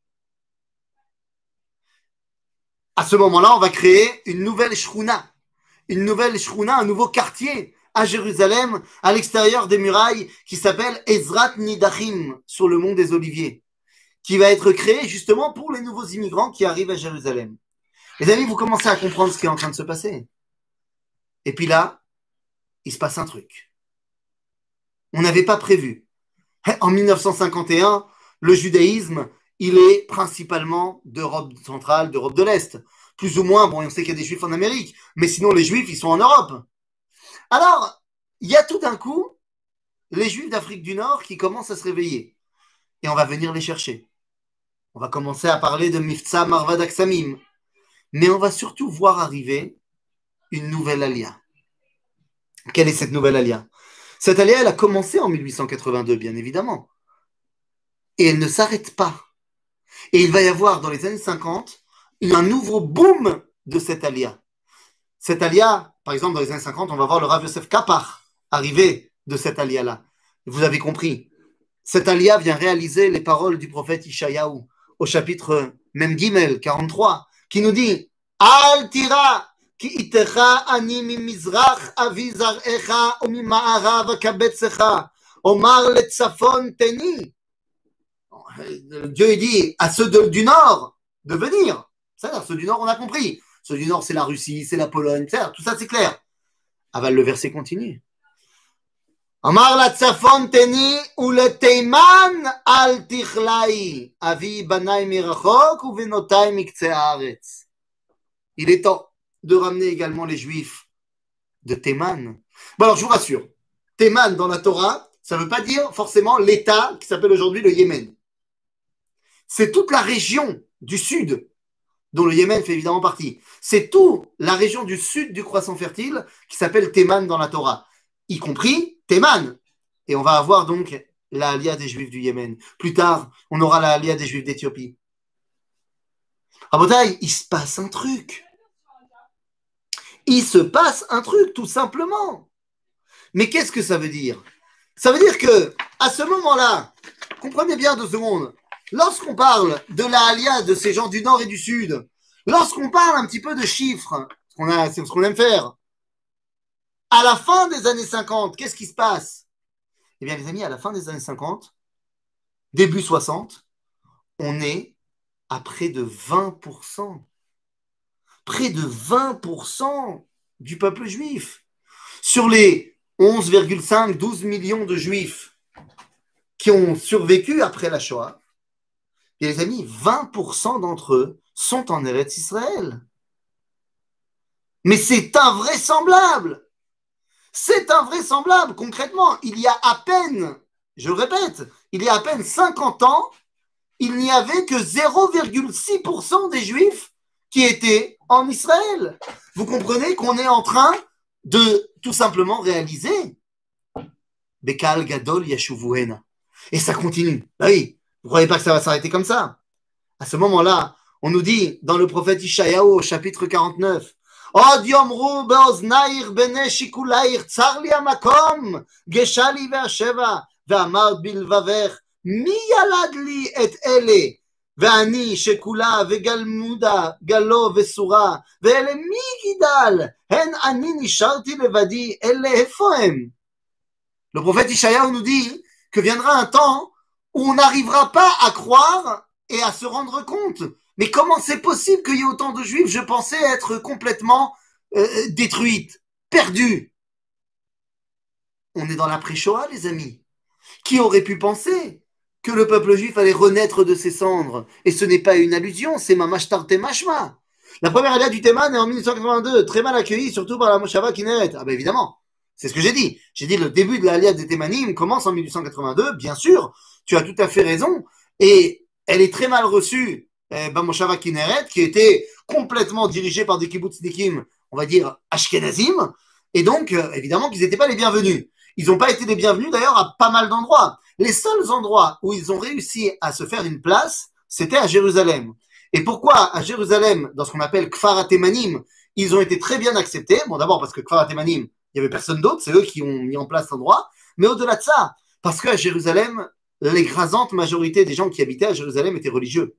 À ce moment-là, on va créer une nouvelle shrouna, une nouvelle shrouna, un nouveau quartier à Jérusalem, à l'extérieur des murailles, qui s'appelle Ezrat Nidachim, sur le mont des Oliviers, qui va être créé justement pour les nouveaux immigrants qui arrivent à Jérusalem. Les amis, vous commencez à comprendre ce qui est en train de se passer. Et puis là, il se passe un truc. On n'avait pas prévu. En mille neuf cent cinquante et un, le judaïsme, il est principalement d'Europe centrale, d'Europe de l'Est. Plus ou moins, bon, on sait qu'il y a des juifs en Amérique, mais sinon les juifs, ils sont en Europe. Alors, il y a tout d'un coup les juifs d'Afrique du Nord qui commencent à se réveiller. Et on va venir les chercher. On va commencer à parler de Mifsa Marvad Aksamim. Mais on va surtout voir arriver une nouvelle alia. Quelle est cette nouvelle alia? Cette alia, elle a commencé en mille huit cent quatre-vingt-deux, bien évidemment. Et elle ne s'arrête pas. Et il va y avoir, dans les années cinquante, un nouveau boom de cette alia. Cette alia, par exemple, dans les années cinquante, on va voir le Rav Yosef Kapar arriver de cette alia-là. Vous avez compris. Cette alia vient réaliser les paroles du prophète Ishayahu au chapitre Mem Gimel quarante-trois, qui nous dit Al tira ki itecha ani mi mizrach avi zar'echa o mi ma'arav kabetzecha omar le tzafon teni. Dieu dit à ceux de, du nord de venir. C'est-à-dire, ceux du nord, on a compris. Ceux du nord, c'est la Russie, c'est la Pologne, tout ça, c'est clair. Aval, le verset continue. Amar la tzafon teni ou le teiman al tichlai avi banai mirachok ou venotai mikce haaretz. Il est temps de ramener également les juifs de Théman. Bon, alors, je vous rassure. Théman, dans la Torah, ça ne veut pas dire forcément l'État qui s'appelle aujourd'hui le Yémen. C'est toute la région du sud, dont le Yémen fait évidemment partie. C'est toute la région du sud du croissant fertile qui s'appelle Théman dans la Torah, y compris Théman. Et on va avoir donc la alia des Juifs du Yémen. Plus tard, on aura la alia des Juifs d'Éthiopie. À Botaï, il se passe un truc. Il se passe un truc, tout simplement. Mais qu'est-ce que ça veut dire? Ça veut dire que, à ce moment-là, comprenez bien deux secondes, lorsqu'on parle de la alia de ces gens du nord et du sud, lorsqu'on parle un petit peu de chiffres, ce qu'on a, c'est ce qu'on aime faire, à la fin des années cinquante, qu'est-ce qui se passe? Eh bien, les amis, à la fin des années cinquante, début soixante, on est à près de vingt pour cent. Près de vingt pour cent du peuple juif. Sur les onze virgule cinq, douze millions de juifs qui ont survécu après la Shoah, et les amis, vingt pour cent d'entre eux sont en Eretz Israël. Mais c'est invraisemblable. C'est invraisemblable. Concrètement, il y a à peine, je le répète, il y a à peine cinquante ans, il n'y avait que zéro virgule six pour cent des juifs qui étaient en Israël. Vous comprenez qu'on est en train de tout simplement réaliser Bekal Gadol Yashuvuhena. Et ça continue. Bah oui, vous ne croyez pas que ça va s'arrêter comme ça? À ce moment-là, On nous dit dans le prophète Ishayahu au chapitre quarante-neuf, Od yomru beoznair bene shikulair tsar li hamakom geshali ve'asheva ve'amart bilvavech mi yalad li et ele ואני שכולה וגלמודה גלו וסורה ואלה מי גידל הן אני נשארתי לבדי אלה איפה הם. Le prophète Ishaïa nous dit que viendra un temps où on n'arrivera pas à croire et à se rendre compte. Mais comment c'est possible qu'il y ait autant de juifs? Je pensais être complètement euh, détruite, perdue. On est dans l'après-Shoah, les amis. Qui aurait pu penser que le peuple juif allait renaître de ses cendres? Et ce n'est pas une allusion, c'est Mamash Tarte Mashma. La première alia du Théman est en mille huit cent quatre-vingt-deux, très mal accueillie, surtout par la Moshava Kinneret. Ah ben évidemment, c'est ce que j'ai dit. J'ai dit le début de l'alia des Thémanim commence en mille huit cent quatre-vingt-deux, bien sûr, tu as tout à fait raison. Et elle est très mal reçue, eh, par Moshava Kinneret, qui était complètement dirigée par des kibbutznikim, on va dire ashkenazim. Et donc, euh, évidemment qu'ils n'étaient pas les bienvenus. Ils n'ont pas été les bienvenus d'ailleurs à pas mal d'endroits. Les seuls endroits où ils ont réussi à se faire une place, c'était à Jérusalem. Et pourquoi à Jérusalem, dans ce qu'on appelle Kfar HaTemanim, ils ont été très bien acceptés? Bon, d'abord parce que Kfar HaTemanim, il n'y avait personne d'autre, c'est eux qui ont mis en place l'endroit. Mais au-delà de ça, parce qu'à Jérusalem, l'écrasante majorité des gens qui habitaient à Jérusalem étaient religieux.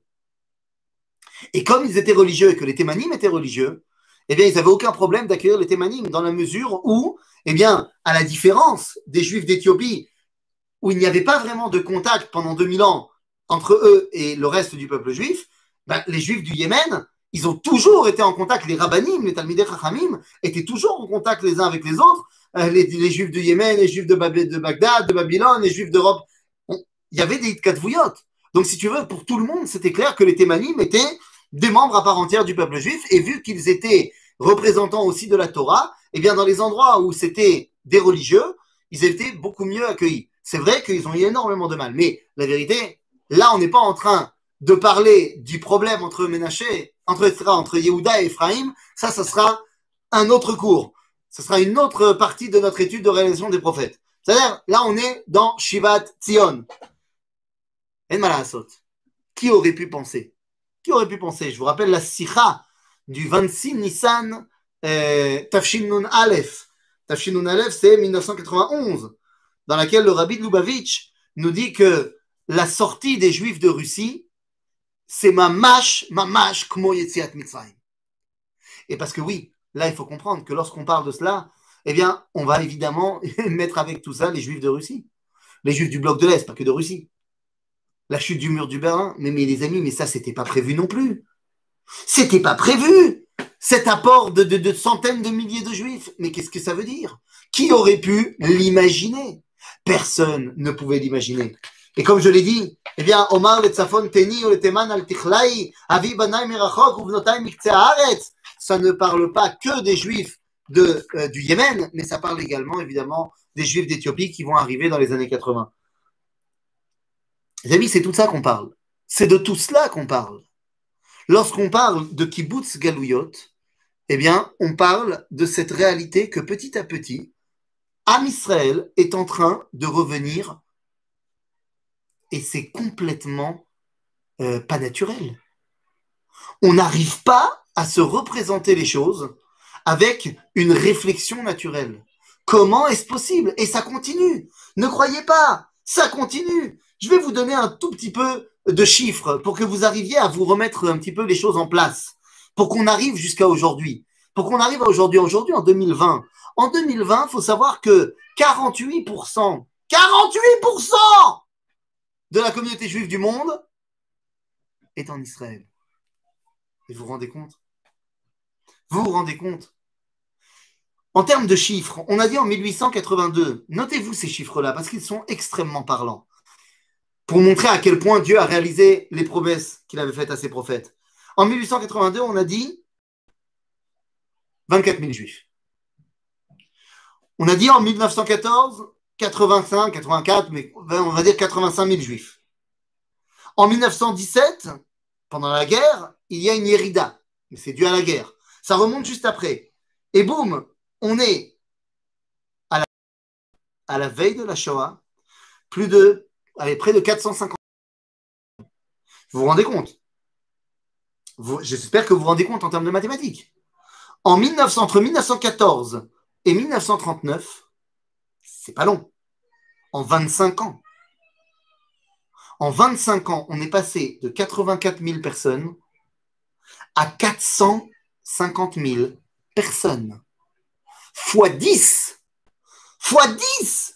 Et comme ils étaient religieux et que les Témanim étaient religieux, eh bien, ils n'avaient aucun problème d'accueillir les Témanim dans la mesure où, eh bien, à la différence des Juifs d'Éthiopie, où il n'y avait pas vraiment de contact pendant deux mille ans entre eux et le reste du peuple juif, ben, les Juifs du Yémen, ils ont toujours été en contact, les Rabbanim, les Talmidei Chachamim, étaient toujours en contact les uns avec les autres, euh, les, les Juifs du Yémen, les Juifs de, Bab de Bagdad, de Babylone, les Juifs d'Europe. On, il y avait des Hitkatvouyot. Donc, si tu veux, pour tout le monde, c'était clair que les Témanim étaient des membres à part entière du peuple juif, et vu qu'ils étaient représentants aussi de la Torah, eh bien, dans les endroits où c'était des religieux, ils étaient beaucoup mieux accueillis. C'est vrai qu'ils ont eu énormément de mal, mais la vérité, là, on n'est pas en train de parler du problème entre Ménaché, entre, entre Yehuda et Ephraïm. Ça, ça sera un autre cours. Ce sera une autre partie de notre étude de réalisation des prophètes. C'est-à-dire, là, on est dans Shivat Tzion. En Malasot. Qui aurait pu penser? Qui aurait pu penser? Je vous rappelle la Sikha du vingt-six Nissan euh, Tafshin Nun Aleph. Tafshin Nun Aleph, c'est mille neuf cent quatre-vingt-onze, dans laquelle le Rabbi de Lubavitch nous dit que la sortie des Juifs de Russie, c'est mamash, mamash, kmo yetziat Mitzrayim. Et parce que oui, là, il faut comprendre que lorsqu'on parle de cela, eh bien, on va évidemment mettre avec tout ça les Juifs de Russie. Les Juifs du bloc de l'Est, pas que de Russie. La chute du mur du Berlin. Mais, mais les amis, mais ça, c'était pas prévu non plus. C'était pas prévu. Cet apport de, de, de centaines de milliers de Juifs. Mais qu'est-ce que ça veut dire? Qui aurait pu l'imaginer? Personne ne pouvait l'imaginer. Et comme je l'ai dit, eh bien, Omar le Tzafon Teni ou le Teman al Tichlai, Avi Banai Merachok ou Vnotai Miktseh Haaretz, ça ne parle pas que des Juifs de, euh, du Yémen, mais ça parle également, évidemment, des Juifs d'Éthiopie qui vont arriver dans les années quatre-vingts. Les amis, c'est tout ça qu'on parle. C'est de tout cela qu'on parle. Lorsqu'on parle de Kibbutz Galouyot, eh bien, on parle de cette réalité que petit à petit, Am Israël est en train de revenir, et c'est complètement euh, pas naturel. On n'arrive pas à se représenter les choses avec une réflexion naturelle. Comment est-ce possible? Et ça continue. Ne croyez pas, ça continue. Je vais vous donner un tout petit peu de chiffres pour que vous arriviez à vous remettre un petit peu les choses en place, pour qu'on arrive jusqu'à aujourd'hui. Pour qu'on arrive à aujourd'hui, aujourd'hui en deux mille vingt. En deux mille vingt, il faut savoir que quarante-huit pour cent, quarante-huit pour cent de la communauté juive du monde est en Israël. Et vous vous rendez compte? Vous vous rendez compte? En termes de chiffres, on a dit en mille huit cent quatre-vingt-deux, notez-vous ces chiffres-là, parce qu'ils sont extrêmement parlants, pour montrer à quel point Dieu a réalisé les promesses qu'il avait faites à ses prophètes. En mille huit cent quatre-vingt-deux, on a dit vingt-quatre mille juifs. On a dit en mille neuf cent quatorze, quatre-vingt-cinq, quatre-vingt-quatre, mais on va dire quatre-vingt-cinq mille juifs. En mille neuf cent dix-sept, pendant la guerre, il y a une Yérida, mais c'est dû à la guerre. Ça remonte juste après. Et boum, on est à la, à la veille de la Shoah, plus de, allez, près de quatre cent cinquante. Vous vous rendez compte? J'espère que vous vous rendez compte en termes de mathématiques. En mille neuf cents, entre mille neuf cent quatorze et mille neuf cent trente-neuf, c'est pas long. En vingt-cinq ans. En vingt-cinq ans, on est passé de quatre-vingt-quatre mille personnes à quatre cent cinquante mille personnes. Fois dix. Fois dix.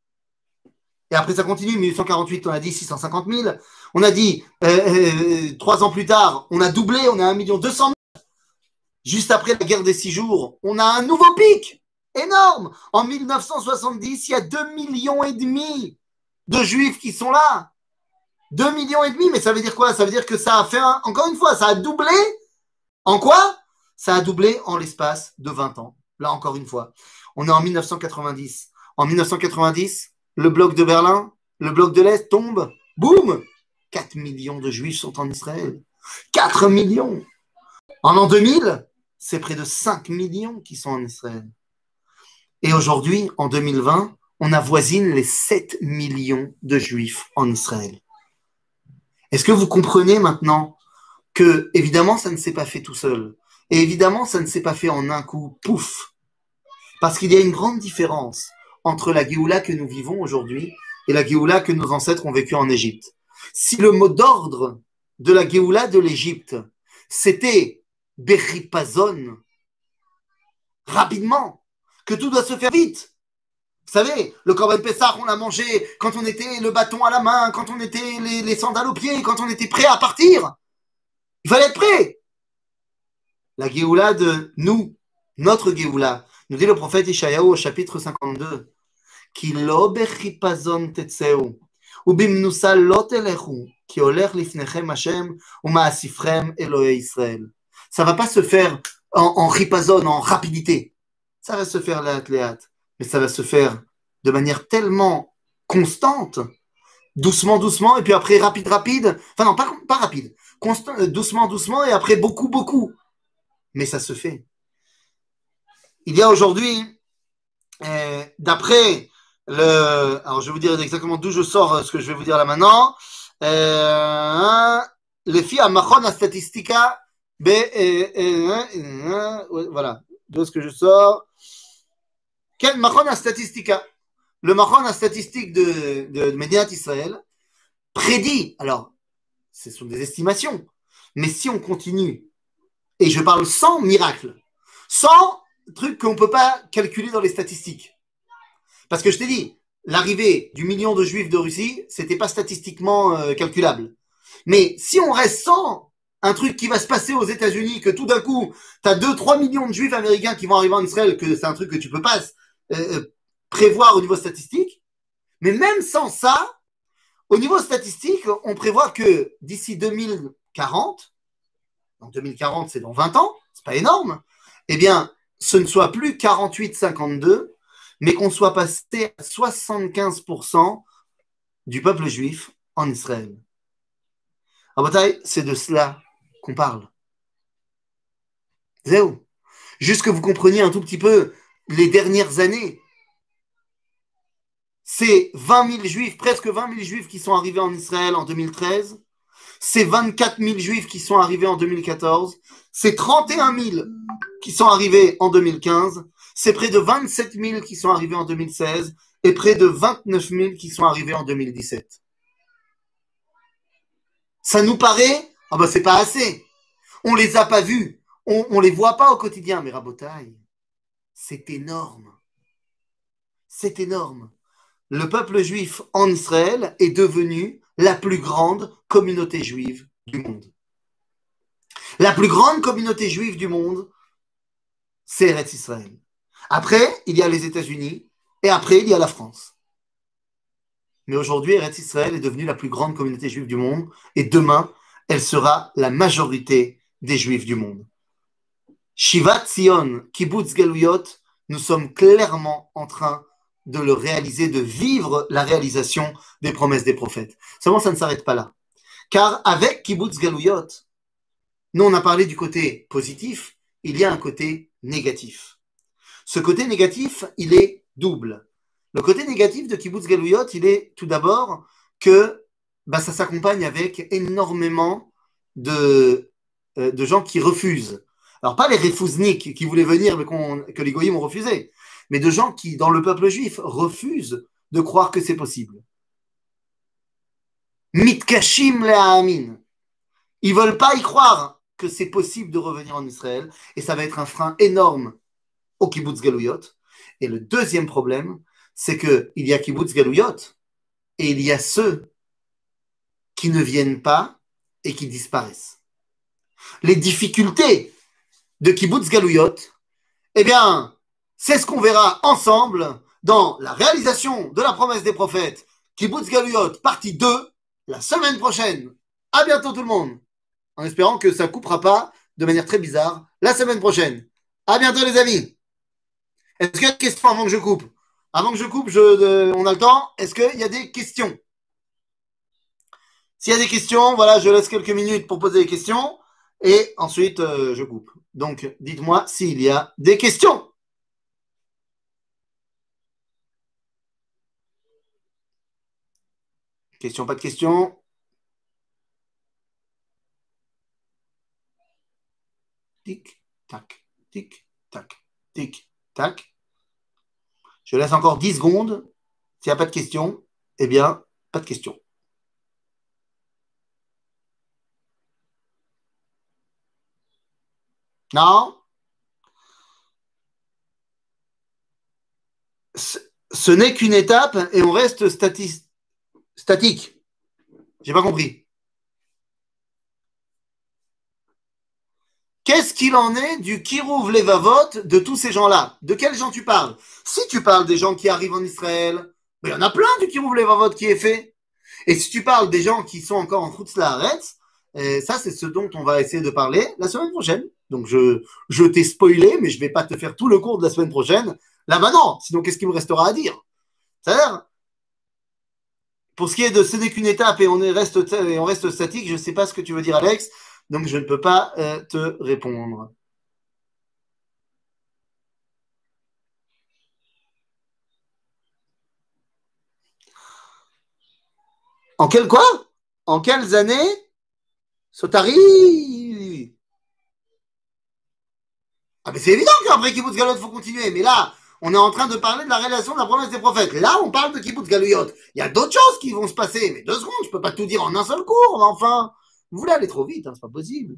Et après, ça continue. mille huit cent quarante-huit, on a dit six cent cinquante mille. On a dit, euh, euh, trois ans plus tard, on a doublé, on a un million deux cent mille. Juste après la guerre des six jours, on a un nouveau pic énorme. En mille neuf cent soixante-dix, il y a deux millions et demi de juifs qui sont là. deux millions et demi, mais ça veut dire quoi? Ça veut dire que ça a fait, un, encore une fois, ça a doublé. En quoi? Ça a doublé en l'espace de vingt ans. Là, encore une fois. On est en mille neuf cent quatre-vingt-dix. En mille neuf cent quatre-vingt-dix, le bloc de Berlin, le bloc de l'Est tombe. Boum! quatre millions de juifs sont en Israël. quatre millions! En l'an deux mille, c'est près de cinq millions qui sont en Israël. Et aujourd'hui, en deux mille vingt, on avoisine les sept millions de juifs en Israël. Est-ce que vous comprenez maintenant que, évidemment, ça ne s'est pas fait tout seul. Et évidemment, ça ne s'est pas fait en un coup, pouf. Parce qu'il y a une grande différence entre la Géoula que nous vivons aujourd'hui et la Géoula que nos ancêtres ont vécue en Égypte. Si le mot d'ordre de la Géoula de l'Égypte, c'était Bechipazon, rapidement, que tout doit se faire vite. Vous savez, le Korban Pessah, on l'a mangé quand on était le bâton à la main, quand on était les, les sandales aux pieds, quand on était prêt à partir. Il fallait être prêt. La Géoula de nous, notre Géoula, nous dit le prophète Ishayahu au chapitre cinquante-deux, Ki lo bechipazon tetzeu, u bimnusa lo telechu, ki olech lifnechem Hashem, u ma'asifrem Elohei Israël. Ça va pas se faire en, en ripazon, en rapidité. Ça va se faire léat léat, mais ça va se faire de manière tellement constante, doucement, doucement, et puis après rapide, rapide. Enfin non, pas, pas rapide. Constant, doucement, doucement, et après beaucoup, beaucoup. Mais ça se fait. Il y a aujourd'hui, euh, d'après le... Alors, je vais vous dire exactement d'où je sors ce que je vais vous dire là maintenant. Euh, les filles à Machon à Statistica, B, euh, euh, euh, voilà, d'où est-ce que je sors. Quel Machon à Statistica? Le Machon à Statistique de, de, de Médiat Israël prédit, alors, ce sont des estimations, mais si on continue, et je parle sans miracle, sans truc qu'on ne peut pas calculer dans les statistiques. Parce que je t'ai dit, l'arrivée du million de juifs de Russie, c'était pas statistiquement euh, calculable. Mais si on reste sans un truc qui va se passer aux États-Unis, que tout d'un coup, tu as deux trois millions de juifs américains qui vont arriver en Israël, que c'est un truc que tu peux pas euh, prévoir au niveau statistique. Mais même sans ça, au niveau statistique, on prévoit que d'ici deux mille quarante, en deux mille quarante, c'est dans vingt ans, c'est pas énorme, eh bien, ce ne soit plus quarante-huit cinquante-deux, mais qu'on soit passé à soixante-quinze pour cent du peuple juif en Israël. À bataille, c'est de cela qu'on parle. Zéro. Juste que vous compreniez un tout petit peu les dernières années. C'est vingt mille juifs, presque vingt mille juifs qui sont arrivés en Israël en deux mille treize. C'est vingt-quatre mille juifs qui sont arrivés en deux mille quatorze. C'est trente et un mille qui sont arrivés en deux mille quinze. C'est près de vingt-sept mille qui sont arrivés en deux mille seize et près de vingt-neuf mille qui sont arrivés en deux mille dix-sept. Ça nous paraît, ah ben c'est pas assez. On les a pas vus. On, on les voit pas au quotidien. Mais Rabotaï, c'est énorme. C'est énorme. Le peuple juif en Israël est devenu la plus grande communauté juive du monde. La plus grande communauté juive du monde, c'est Eretz Israël. Après, il y a les États-Unis et après, il y a la France. Mais aujourd'hui, Eretz Israël est devenue la plus grande communauté juive du monde et demain, elle sera la majorité des juifs du monde. Shivat Zion, Kibbutz Galuyot, nous sommes clairement en train de le réaliser, de vivre la réalisation des promesses des prophètes. Seulement, ça ne s'arrête pas là. Car avec Kibbutz Galuyot, nous, on a parlé du côté positif, il y a un côté négatif. Ce côté négatif, il est double. Le côté négatif de Kibbutz Galuyot, il est tout d'abord que bah, ça s'accompagne avec énormément de euh, de gens qui refusent. Alors, pas les refouzniks qui voulaient venir, mais que les goyim ont refusé, mais de gens qui, dans le peuple juif, refusent de croire que c'est possible. Mitkashim le'amin. Ils veulent pas y croire que c'est possible de revenir en Israël, et ça va être un frein énorme au kibbutz Galouyot. Et le deuxième problème, c'est qu'il y a kibbutz Galouyot, et il y a ceux qui ne viennent pas et qui disparaissent. Les difficultés de kibbutz Galouyot, eh bien, c'est ce qu'on verra ensemble dans la réalisation de la promesse des prophètes, kibbutz Galouyot, partie deux, la semaine prochaine. À bientôt tout le monde, en espérant que ça ne coupera pas de manière très bizarre la semaine prochaine. À bientôt les amis. Est-ce qu'il y a des questions avant que je coupe? Avant que je coupe, je, euh, on a le temps. Est-ce qu'il y a des questions? S'il y a des questions, voilà, je laisse quelques minutes pour poser des questions et ensuite euh, je coupe. Donc, dites-moi s'il y a des questions. Question, pas de questions? Tic, tac, tic, tac, tic, tac. Je laisse encore dix secondes. S'il n'y a pas de questions, eh bien, pas de questions. Non? Ce, ce n'est qu'une étape et on reste stati- statique. J'ai pas compris. Qu'est-ce qu'il en est du Kirouv Levavot de tous ces gens-là? De quels gens tu parles? Si tu parles des gens qui arrivent en Israël, il y en a plein du Kirouv Levavot qui est fait. Et si tu parles des gens qui sont encore en Chutz Laaretz, euh, ça c'est ce dont on va essayer de parler la semaine prochaine. Donc je, je t'ai spoilé, mais je vais pas te faire tout le cours de la semaine prochaine. Là maintenant, sinon qu'est-ce qu'il me restera à dire? C'est-à-dire, pour ce qui est de ce n'est qu'une étape et on, est reste, et on reste statique, je ne sais pas ce que tu veux dire Alex, donc je ne peux pas euh, te répondre. En quel quoi? En quelles années? Sotari? Ah mais c'est évident qu'après Kibbutz Galuyot, il faut continuer. Mais là, on est en train de parler de la réalisation de la promesse des prophètes. Là, on parle de Kibbutz Galuyot. Il y a d'autres choses qui vont se passer. Mais deux secondes, je peux pas tout dire en un seul cours. Mais enfin, vous voulez aller trop vite, hein, c'est pas possible.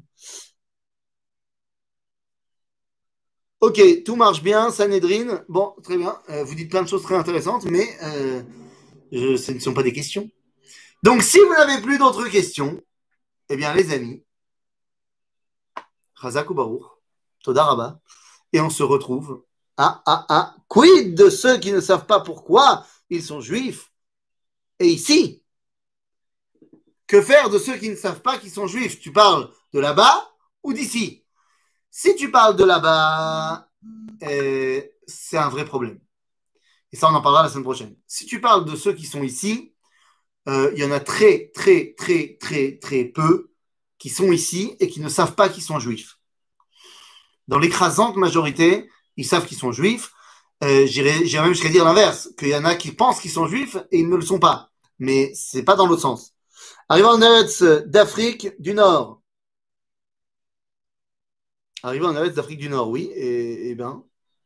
Ok, tout marche bien, Sanhedrin. Bon, très bien. Euh, vous dites plein de choses très intéressantes, mais euh, je, ce ne sont pas des questions. Donc, si vous n'avez plus d'autres questions, eh bien, les amis, Chazak ou Baruch, Toda Rabba, et on se retrouve à, à, à, quid de ceux qui ne savent pas pourquoi ils sont juifs? Et ici, que faire de ceux qui ne savent pas qu'ils sont juifs? Tu parles de là-bas ou d'ici? Si tu parles de là-bas, euh, c'est un vrai problème. Et ça, on en parlera la semaine prochaine. Si tu parles de ceux qui sont ici, euh, il y en a très, très, très, très, très peu qui sont ici et qui ne savent pas qu'ils sont juifs. Dans l'écrasante majorité, ils savent qu'ils sont juifs. Euh, J'irais même jusqu'à dire l'inverse, qu'il y en a qui pensent qu'ils sont juifs et ils ne le sont pas. Mais c'est pas dans l'autre sens. Arrivant en Eretz d'Afrique du Nord. Arrivant en Eretz d'Afrique du Nord, oui. Et, et ben.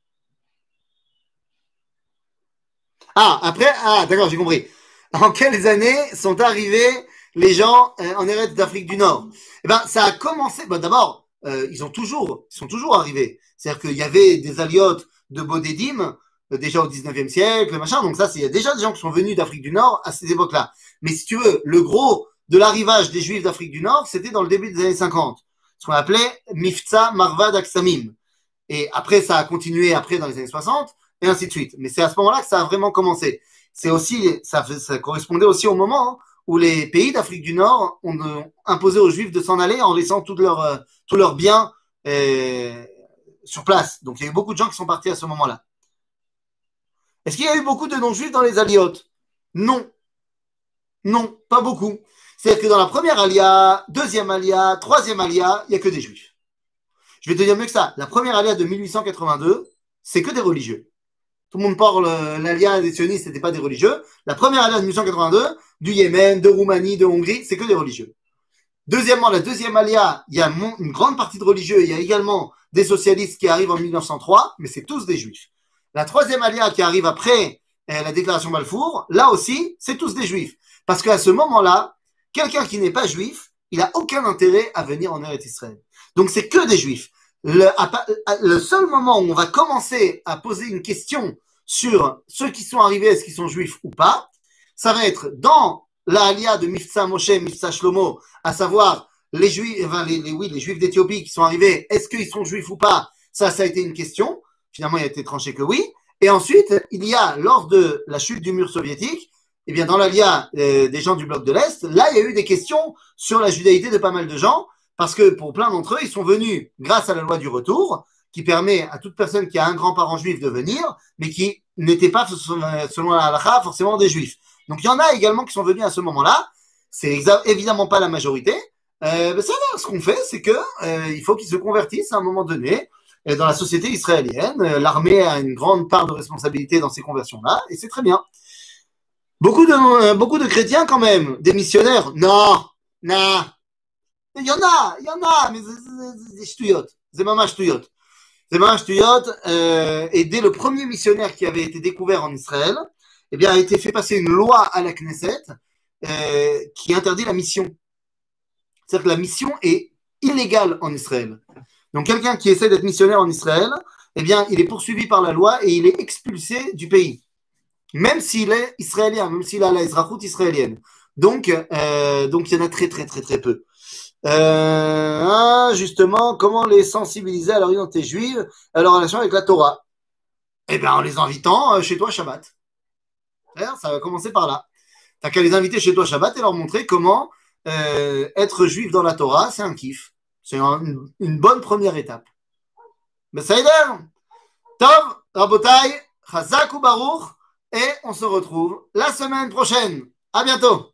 Ah, après, ah, d'accord, j'ai compris. En quelles années sont arrivés les gens euh, en Eretz d'Afrique du Nord? Eh ben, ça a commencé. Ben, d'abord, euh, ils ont toujours, ils sont toujours arrivés. C'est-à-dire qu'il y avait des aliotes de Bodédim euh, déjà au dix-neuvième siècle, machin. Donc ça, il y a déjà des gens qui sont venus d'Afrique du Nord à ces époques-là. Mais si tu veux, le gros de l'arrivage des Juifs d'Afrique du Nord, c'était dans le début des années cinquante, ce qu'on appelait Mifta Marvad Aksamim. Et après, ça a continué après dans les années soixante, et ainsi de suite. Mais c'est à ce moment-là que ça a vraiment commencé. C'est aussi, ça, ça correspondait aussi au moment hein, où les pays d'Afrique du Nord ont euh, imposé aux Juifs de s'en aller en laissant tous leurs euh, tous leurs biens euh, sur place. Donc il y a eu beaucoup de gens qui sont partis à ce moment-là. Est-ce qu'il y a eu beaucoup de non-juifs dans les aliotes? Non. Non, pas beaucoup. C'est-à-dire que dans la première alia, deuxième alia, troisième alia, il n'y a que des juifs. Je vais te dire mieux que ça. La première alia de mille huit cent quatre-vingt-deux, c'est que des religieux. Tout le monde parle, l'alia des sionistes, c'était pas des religieux. La première alia de mille huit cent quatre-vingt-deux, du Yémen, de Roumanie, de Hongrie, c'est que des religieux. Deuxièmement, la deuxième alia, il y a une grande partie de religieux, il y a également des socialistes qui arrivent en mille neuf cent trois, mais c'est tous des juifs. La troisième alia qui arrive après euh, la déclaration Balfour, là aussi, c'est tous des juifs. Parce qu'à ce moment-là, quelqu'un qui n'est pas juif, il n'a aucun intérêt à venir en Eretz Israël. Donc c'est que des juifs. Le, le seul moment où on va commencer à poser une question sur ceux qui sont arrivés, est-ce qu'ils sont juifs ou pas, ça va être dans la alia de Mifsa Moshe, Mifsa Shlomo, à savoir les juifs, enfin les, les, oui, les juifs d'Éthiopie qui sont arrivés, est-ce qu'ils sont juifs ou pas? Ça, ça a été une question. Finalement, il a été tranché que oui. Et ensuite, il y a, lors de la chute du mur soviétique, eh bien, dans l'alia euh, des gens du bloc de l'Est, là, il y a eu des questions sur la judaïté de pas mal de gens, parce que pour plein d'entre eux, ils sont venus grâce à la loi du retour, qui permet à toute personne qui a un grand-parent juif de venir, mais qui n'était pas, selon la halakha, forcément des juifs. Donc, il y en a également qui sont venus à ce moment-là. C'est évidemment pas la majorité. Euh, mais ça, ce qu'on fait, c'est que euh, il faut qu'ils se convertissent à un moment donné euh, dans la société israélienne. Euh, L'armée a une grande part de responsabilité dans ces conversions-là, et c'est très bien. Beaucoup de, euh, beaucoup de chrétiens quand même, des missionnaires. Non, non. Il y en a, il y en a, mais c'est des ch'touillottes. C'est maman ch'touillottes. C'est maman ch'touillottes. Euh, et dès le premier missionnaire qui avait été découvert en Israël, eh bien, a été fait passer une loi à la Knesset euh, qui interdit la mission. C'est-à-dire que la mission est illégale en Israël. Donc, quelqu'un qui essaie d'être missionnaire en Israël, eh bien, il est poursuivi par la loi et il est expulsé du pays. Même s'il est israélien, même s'il a la Ezrachout israélienne. Donc, euh, donc, il y en a très, très, très, très peu. Euh, justement, comment les sensibiliser à leur identité juive, à leur relation avec la Torah? Eh bien, en les invitant chez toi Shabbat. Ça va commencer par là. T'as qu'à les inviter chez toi Shabbat et leur montrer comment euh, être juif dans la Torah, c'est un kiff. C'est une, une bonne première étape. Besaider, Tov, Rabotai, Chazak ou Baruch, et on se retrouve la semaine prochaine. À bientôt.